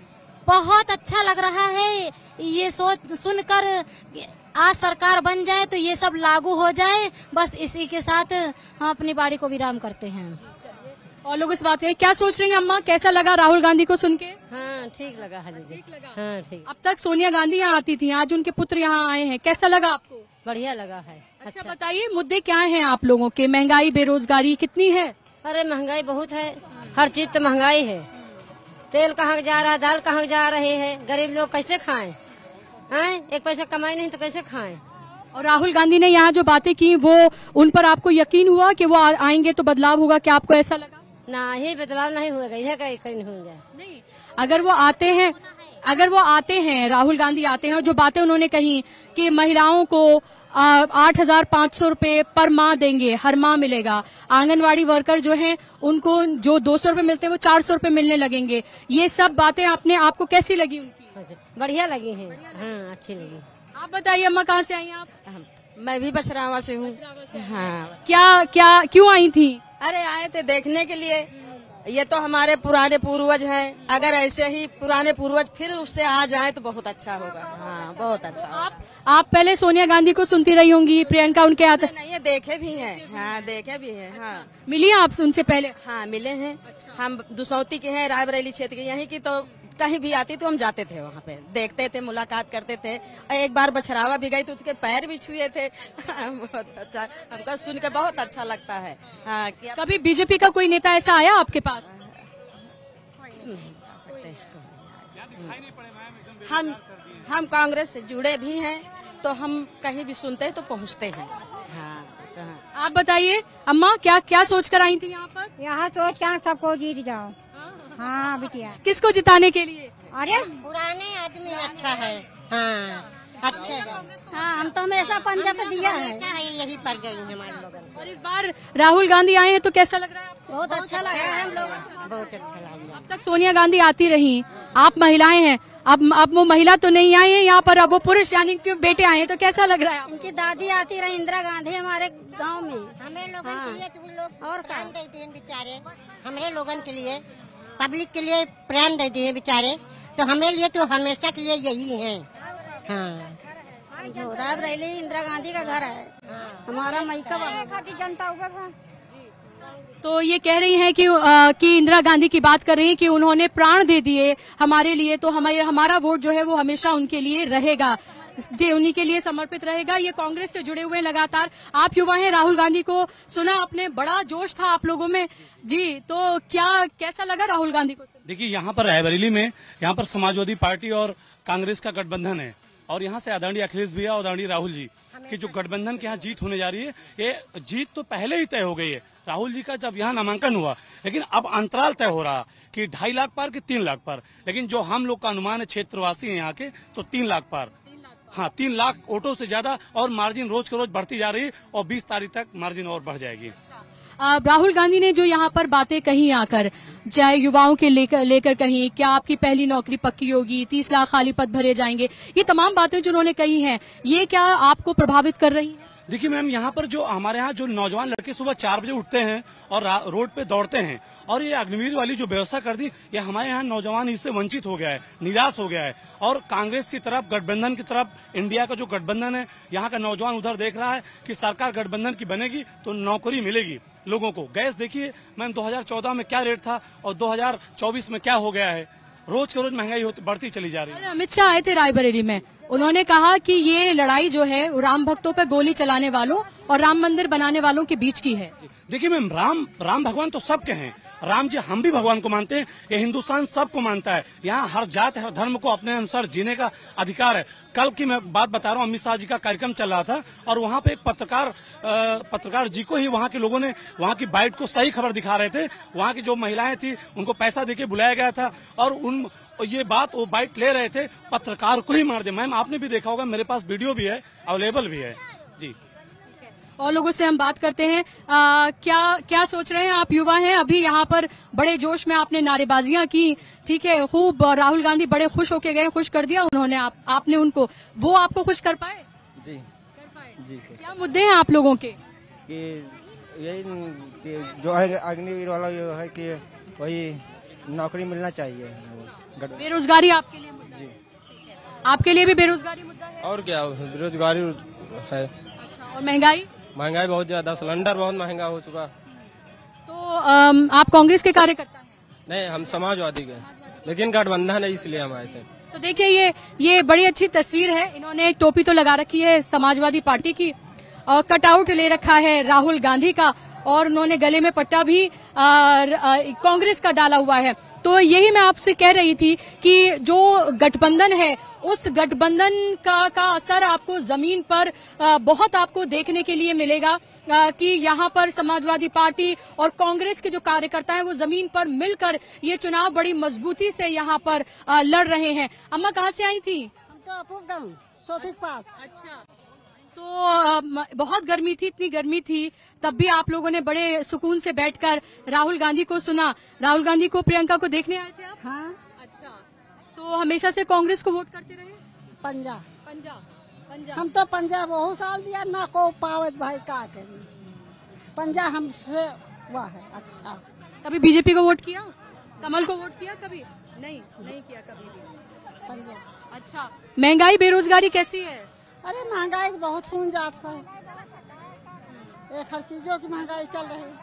बहुत अच्छा लग रहा है। ये सोच सुनकर आज सरकार बन जाए तो ये सब लागू हो जाए, बस इसी के साथ हम अपनी बाड़ी को विराम करते हैं। और लोग इस बात है, क्या सोच रही हैं अम्मा, कैसा लगा राहुल गांधी को सुन के? हाँ ठीक लगा है जी। ठीक लगा। हाँ ठीक। अब तक सोनिया गांधी यहाँ आती थी, आज उनके पुत्र यहाँ आए हैं, कैसा लगा आपको? बढ़िया लगा है। अच्छा, अच्छा। बताइए मुद्दे क्या हैं आप लोगों के? महंगाई, बेरोजगारी कितनी है? अरे महंगाई बहुत है, हर चीज तो महंगाई है। तेल कहाँ जा रहा है, दाल कहाँ जा रहे हैं, गरीब लोग कैसे खाएं? हैं? एक पैसा कमाई नहीं तो कैसे खाएं? और राहुल गांधी ने यहाँ जो बातें की वो उन पर आपको यकीन हुआ कि वो आएंगे तो बदलाव होगा? क्या आपको ऐसा लगा? ना ही बदलाव नहीं होगा, यह कहीं कहीं हो जाए। नहीं, अगर वो आते हैं अगर वो आते हैं राहुल गांधी आते हैं, जो बातें उन्होंने कही कि महिलाओं को आठ हजार पाँच सौ रूपये पर माह देंगे, हर माह मिलेगा, आंगनवाड़ी वर्कर जो हैं उनको जो दो सौ रूपये मिलते हैं वो चार सौ रूपये मिलने लगेंगे, ये सब बातें आपने आपको कैसी लगी उनकी? बढ़िया लगी है। हाँ अच्छी लगी। आप बताइए अम्मा, कहाँ से आई हैं आप? मैं भी बछरावा से हूँ। हाँ। क्या क्या क्यों आई थी? अरे आए थे देखने के लिए, ये तो हमारे पुराने पूर्वज हैं, अगर ऐसे ही पुराने पूर्वज फिर उससे आ जाए तो बहुत अच्छा होगा। हाँ बहुत अच्छा। आप आप पहले सोनिया गांधी को सुनती रही होंगी, प्रियंका उनके आते? नहीं, देखे भी हैं। हाँ देखे भी हैं। हाँ मिली आप उनसे पहले? हाँ मिले हैं। हम दुसौती के हैं, रायबरेली क्षेत्र के, यहीं की, तो कहीं भी आती तो हम जाते थे वहाँ पे, देखते थे, मुलाकात करते थे। और एक बार बछरावा भी गई तो उसके पैर भी छुए थे। बहुत अच्छा, हमको सुन के बहुत अच्छा लगता है। हाँ क्या कभी बीजेपी का कोई नेता ऐसा आया आपके पास? हम हम कांग्रेस से जुड़े भी हैं, तो हम कहीं भी सुनते हैं तो पहुँचते हैं। हाँ, हाँ। आप बताइए अम्मा, क्या क्या सोच कर आई थी यहाँ पर? यहाँ सोच कर सबको जीत जाओ। हाँ बिटिया। किसको जिताने के लिए? अरे पुराने आदमी अच्छा है। हाँ अच्छा है। हाँ हम तो हमेशा पंजा पे दिया है, यही पर गई हमारे लोग। और इस बार राहुल गांधी आए हैं तो कैसा लग रहा है आपको? बहुत अच्छा लगा है हम लोग। बहुत अच्छा लगा। अब तक सोनिया गांधी आती रही, आप महिलाएं हैं, अब अब वो महिला तो नहीं आई है यहाँ पर, अब वो पुरुष यानी कि बेटे आए हैं, तो कैसा लग रहा है? उनकी दादी आती रही इंदिरा गांधी हमारे गाँव में, हमें लोगों हाँ। के लिए तो लोग और क्या देते हैं बेचारे, हमारे लोगन के लिए, पब्लिक के लिए प्राण देते हैं बेचारे, तो हमारे लिए तो हमेशा के लिए यही है। हाँ रायबरेली इंदिरा गांधी का घर है, हमारा मैका जनता ऊपर। तो ये कह रही हैं कि आ, कि इंदिरा गांधी की बात कर रही हैं कि उन्होंने प्राण दे दिए हमारे लिए, तो हमारे हमारा वोट जो है वो हमेशा उनके लिए रहेगा, जे उन्हीं के लिए समर्पित रहेगा। ये कांग्रेस से जुड़े हुए लगातार आप युवा हैं, राहुल गांधी को सुना आपने, बड़ा जोश था आप लोगों में जी, तो क्या कैसा लगा राहुल गांधी को? देखिए यहाँ पर रायबरेली में यहाँ पर समाजवादी पार्टी और कांग्रेस का गठबंधन है, और यहाँ से आदरणीय अखिलेश भैया और आदरणीय राहुल जी की जो गठबंधन के यहाँ जीत होने जा रही है, ये जीत तो पहले ही तय हो गई है राहुल जी का जब यहाँ नामांकन हुआ, लेकिन अब अंतराल तय हो रहा कि ढाई लाख पार कि तीन लाख पार, लेकिन जो हम लोग का अनुमान है, क्षेत्रवासी हैं यहाँ के, तो तीन लाख पार। हाँ तीन लाख वोटों से ज्यादा, और मार्जिन रोज के रोज बढ़ती जा रही है, और बीस तारीख तक मार्जिन और बढ़ जाएगी। राहुल गांधी ने जो यहाँ पर बातें कही आकर, चाहे युवाओं के लेकर लेकर कही, क्या आपकी पहली नौकरी पक्की होगी, तीस लाख खाली पद भरे जाएंगे, ये तमाम बातें जो उन्होंने कही हैं, ये क्या आपको प्रभावित कर रही हैं? देखिए मैम, यहाँ पर जो हमारे यहाँ जो नौजवान लड़के सुबह चार बजे उठते हैं और रोड पे दौड़ते हैं, और ये अग्निवीर वाली जो व्यवस्था कर दी, ये हमारे यहाँ नौजवान इससे वंचित हो गया है, निराश हो गया है। और कांग्रेस की तरफ, गठबंधन की तरफ, इंडिया का जो गठबंधन है, यहाँ का नौजवान उधर देख रहा है कि सरकार गठबंधन की बनेगी तो नौकरी मिलेगी लोगों को। गैस देखिए मैम, दो हजार चौदह में क्या रेट था और दो हजार चौबीस में क्या हो गया है, रोज के रोज महंगाई बढ़ती चली जा रही है। अमित शाह आए थे रायबरेली में, उन्होंने कहा कि ये लड़ाई जो है राम भक्तों पर गोली चलाने वालों और राम मंदिर बनाने वालों के बीच की है। देखिए मैम, राम राम भगवान तो सबके हैं, राम जी हम भी भगवान को मानते हैं, ये हिंदुस्तान सबको मानता है। यहाँ हर जात हर धर्म को अपने अनुसार जीने का अधिकार है। कल की मैं बात बता रहा हूँ, अमित शाह जी का कार्यक्रम चल रहा था, और वहाँ पे एक पत्रकार पत्रकार जी को ही वहाँ के लोगों ने वहाँ की बाइट को सही खबर दिखा रहे थे। वहाँ की जो महिलाएं थी उनको पैसा देके बुलाया गया था, और उन ये बात वो बाइट ले रहे थे, पत्रकार को ही मार दे। मैम आपने भी देखा होगा, मेरे पास वीडियो भी है, अवेलेबल भी है जी। और लोगों से हम बात करते हैं, आ, क्या क्या सोच रहे हैं आप? युवा हैं, अभी यहाँ पर बड़े जोश में आपने नारेबाजियां की, ठीक है, खूब, राहुल गांधी बड़े खुश होके गए, खुश कर दिया उन्होंने, आप, आपने उनको, वो आपको खुश कर पाए? जी कर पाए जी। क्या मुद्दे हैं आप लोगों के? कि यही कि जो है अग्निवीर वाला, ये है कि वही नौकरी मिलना चाहिए। बेरोजगारी आपके लिए मुद्दा है? ठीक है। आपके लिए भी बेरोजगारी मुद्दा है? और क्या बेरोजगारी है। अच्छा, और महंगाई? महंगाई बहुत ज्यादा, सिलेंडर बहुत महंगा हो चुका। तो आम, आप कांग्रेस के कार्यकर्ता हैं? नहीं, हम समाजवादी के, लेकिन गठबंधन है इसलिए हम आए थे। तो देखिए ये ये बड़ी अच्छी तस्वीर है। इन्होंने एक टोपी तो लगा रखी है समाजवादी पार्टी की और कटआउट ले रखा है राहुल गांधी का, और उन्होंने गले में पट्टा भी कांग्रेस का डाला हुआ है। तो यही मैं आपसे कह रही थी कि जो गठबंधन है उस गठबंधन का का असर आपको जमीन पर आ, बहुत आपको देखने के लिए मिलेगा आ, कि यहाँ पर समाजवादी पार्टी और कांग्रेस के जो कार्यकर्ता हैं वो जमीन पर मिलकर ये चुनाव बड़ी मजबूती से यहाँ पर आ, लड़ रहे हैं। अम्मा कहाँ से आई थी? हम तो अपूर्व सोतिक पास। अच्छा, तो आ, बहुत गर्मी थी, इतनी गर्मी थी तब भी आप लोगों ने बड़े सुकून से बैठकर राहुल गांधी को सुना। राहुल गांधी को, प्रियंका को देखने आए थे आप? हाँ। अच्छा, तो हमेशा से कांग्रेस को वोट करते रहे? पंजाब पंजाब पंजाब हम तो पंजाब बहुत साल दिया ना को पावत भाई का करें। पंजाब हमसे हुआ है। अच्छा, कभी बीजेपी को वोट किया? कमल को वोट किया कभी? नहीं, नहीं किया कभी भी। पंजाब। अच्छा, महंगाई बेरोजगारी कैसी है? अरे महंगाई बहुत खून जात है, एक हर चीजों की महंगाई चल रही है।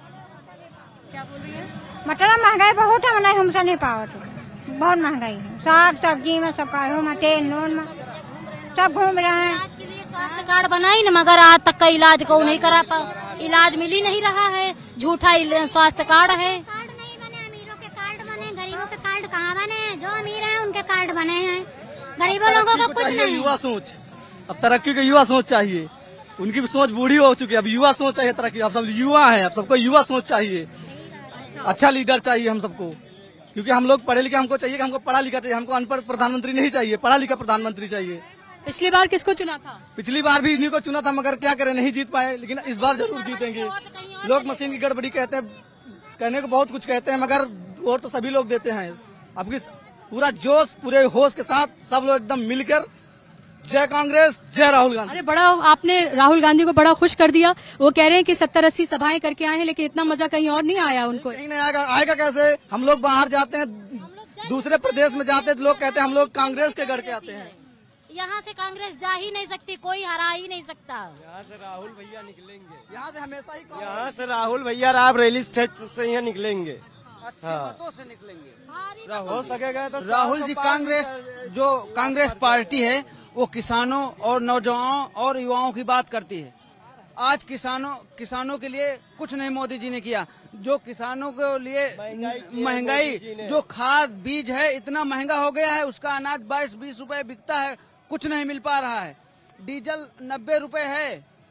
क्या बोल रही है? मतलब महंगाई बहुत है, नहीं हमसे नहीं पावत, बहुत महंगाई है। साग सब्जी में सब का में तेल नून में सब घूम रहे हैं। इलाज के लिए स्वास्थ्य कार्ड बनाई न, मगर आज तक का इलाज को नहीं करा पा, इलाज मिल ही नहीं रहा है, झूठा स्वास्थ्य कार्ड है। कार्ड नहीं बने, अमीरों के कार्ड बने, गरीबों के कार्ड कहाँ बने? जो अमीर हैं उनके कार्ड बने हैं, गरीबों लोगों का कुछ नहीं। युवा सोच, अब तरक्की की युवा सोच चाहिए। उनकी भी सोच बूढ़ी हो चुकी है, अब युवा सोच चाहिए तरक्की। अब सब युवा हैं, अब सबको युवा सोच चाहिए। अच्छा लीडर चाहिए हम सबको, क्योंकि हम लोग पढ़े लिखे, हमको चाहिए कि हमको पढ़ा लिखा चाहिए, हमको अनपढ़ प्रधानमंत्री नहीं चाहिए, पढ़ा लिखा प्रधानमंत्री चाहिए। पिछली बार किसको चुना था? पिछली बार भी इन्हीं को चुना था, मगर क्या करें, नहीं जीत पाए। लेकिन इस बार जरूर जीतेंगे। लोग मशीन की गड़बड़ी कहते हैं, कहने को बहुत कुछ कहते हैं, मगर वोट तो सभी लोग देते हैं। अब पूरा जोश, पूरे होश के साथ सब लोग एकदम मिलकर जय कांग्रेस, जय राहुल गांधी। अरे बड़ा आपने राहुल गांधी को बड़ा खुश कर दिया। वो कह रहे हैं कि सत्तर अस्सी सभाएं करके आए हैं, लेकिन इतना मजा कहीं और नहीं आया उनको। नहीं, नहीं आएगा। आएगा कैसे? हम लोग बाहर जाते हैं, दूसरे प्रदेश में जाते हैं तो लोग कहते हैं हम लोग कांग्रेस के गढ़ के आते हैं। यहाँ से कांग्रेस जा ही नहीं सकती, कोई हरा ही नहीं सकता। यहाँ से राहुल भैया निकलेंगे, यहाँ से हमेशा ही यहाँ से राहुल भैया रायबरेली क्षेत्र से यहाँ निकलेंगे, अच्छे मतों से निकलेंगे। हो सकेगा तो राहुल जी, कांग्रेस जो कांग्रेस पार्टी है वो किसानों और नौजवानों और युवाओं की बात करती है। आज किसानों किसानों के लिए कुछ नहीं मोदी जी ने किया। जो किसानों के लिए महंगाई, जो खाद बीज है इतना महंगा हो गया है, उसका अनाज बाईस बीस रुपए बिकता है, कुछ नहीं मिल पा रहा है। डीजल नब्बे रुपए है,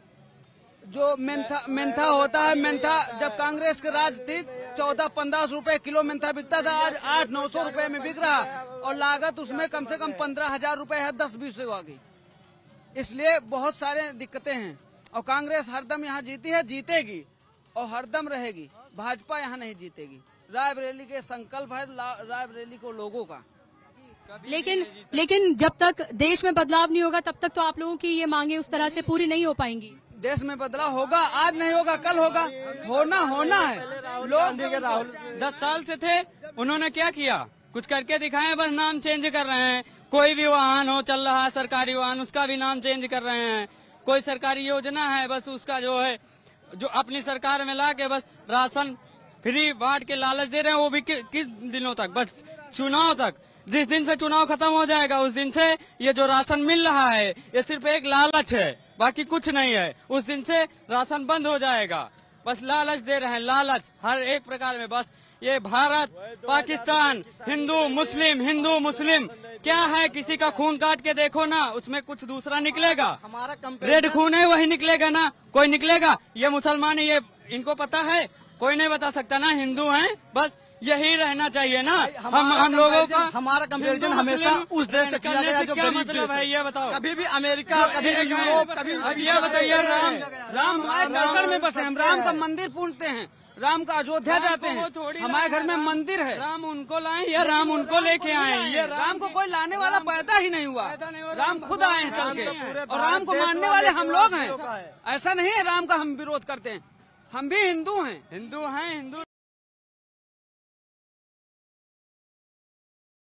जो मेंथा मेंथा होता है, मेंथा जब कांग्रेस के राज थी चौदह पंद्रह रुपए किलो मेंथा बिकता था, आज आठ नौ सौ रुपए में बिक रहा, और लागत उसमें कम से कम पंद्रह हजार रूपये है, दस बीस से आ गई। इसलिए बहुत सारे दिक्कतें हैं, और कांग्रेस हरदम यहाँ जीती है, जीतेगी और हरदम रहेगी। भाजपा यहाँ नहीं जीतेगी। रायबरेली के संकल्प है रायबरेली को लोगों का। लेकिन लेकिन जब तक देश में बदलाव नहीं होगा तब तक तो आप लोगों की ये मांगे उस तरह से पूरी नहीं हो पाएंगी। देश में बदलाव होगा, आज नहीं होगा कल होगा, होना होना है। लोग राहुल दस साल से थे, उन्होंने क्या किया? कुछ करके दिखाए, बस नाम चेंज कर रहे हैं। कोई भी वाहन हो चल रहा है सरकारी वाहन, उसका भी नाम चेंज कर रहे हैं। कोई सरकारी योजना है, बस उसका जो है जो अपनी सरकार में ला के बस राशन फ्री बांट के लालच दे रहे हैं। वो भी कि, किस दिनों तक? बस चुनाव तक। जिस दिन से चुनाव खत्म हो जाएगा उस दिन से ये जो राशन मिल रहा है ये सिर्फ एक लालच है, बाकी कुछ नहीं है। उस दिन से राशन बंद हो जाएगा। बस लालच दे रहे हैं, लालच हर एक प्रकार में। बस ये भारत पाकिस्तान, हिंदू मुस्लिम, हिंदू मुस्लिम क्या है? किसी का खून काट के देखो ना, उसमें कुछ दूसरा निकलेगा। हमारा रेड खून है वही निकलेगा ना, कोई निकलेगा। ये मुसलमान है, ये इनको पता है? कोई नहीं बता सकता ना। हिंदू हैं, बस यही रहना चाहिए ना। हम हम लोगों का हमारा कंपेरिजन हमेशा उस देश से किया गया जो क्या गरीब मतलब है ये बताओ? कभी भी अमेरिका, कभी भी यूरोप, कभी ये बताइए। राम राम हमारे घर में बसे, हम राम का मंदिर पूजते हैं, राम का अयोध्या जाते हैं, हमारे घर में मंदिर है। राम उनको लाए या राम उनको लेके आए? ये राम को कोई लाने वाला पैदा ही नहीं हुआ, राम खुद आए हैं चल के, और राम को मानने वाले हम लोग हैं। ऐसा नहीं है राम का हम विरोध करते हैं, हम भी हिंदू हैं। हिंदू हैं, हिंदू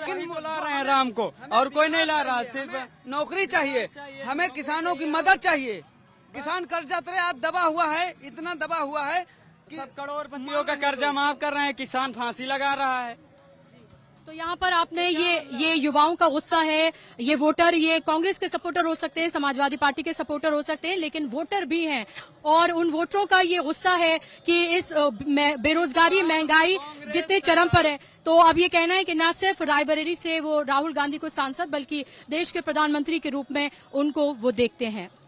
किन बुला रहे हैं राम को और कोई नहीं ला रहा, सिर्फ नौकरी चाहिए हमें, किसानों की मदद चाहिए। किसान कर्जा तले आज दबा हुआ है, इतना दबा हुआ है कि करोड़पतियों का कर्जा माफ कर रहे हैं, किसान फांसी लगा रहा है। तो यहाँ पर आपने ये ये युवाओं का गुस्सा है, ये वोटर, ये कांग्रेस के सपोर्टर हो सकते हैं, समाजवादी पार्टी के सपोर्टर हो सकते हैं, लेकिन वोटर भी हैं और उन वोटरों का ये गुस्सा है कि इस बेरोजगारी, महंगाई जितने चरम पर है। तो अब ये कहना है कि न सिर्फ रायबरेली से वो राहुल गांधी को सांसद बल्कि देश के प्रधानमंत्री के रूप में उनको वो देखते हैं।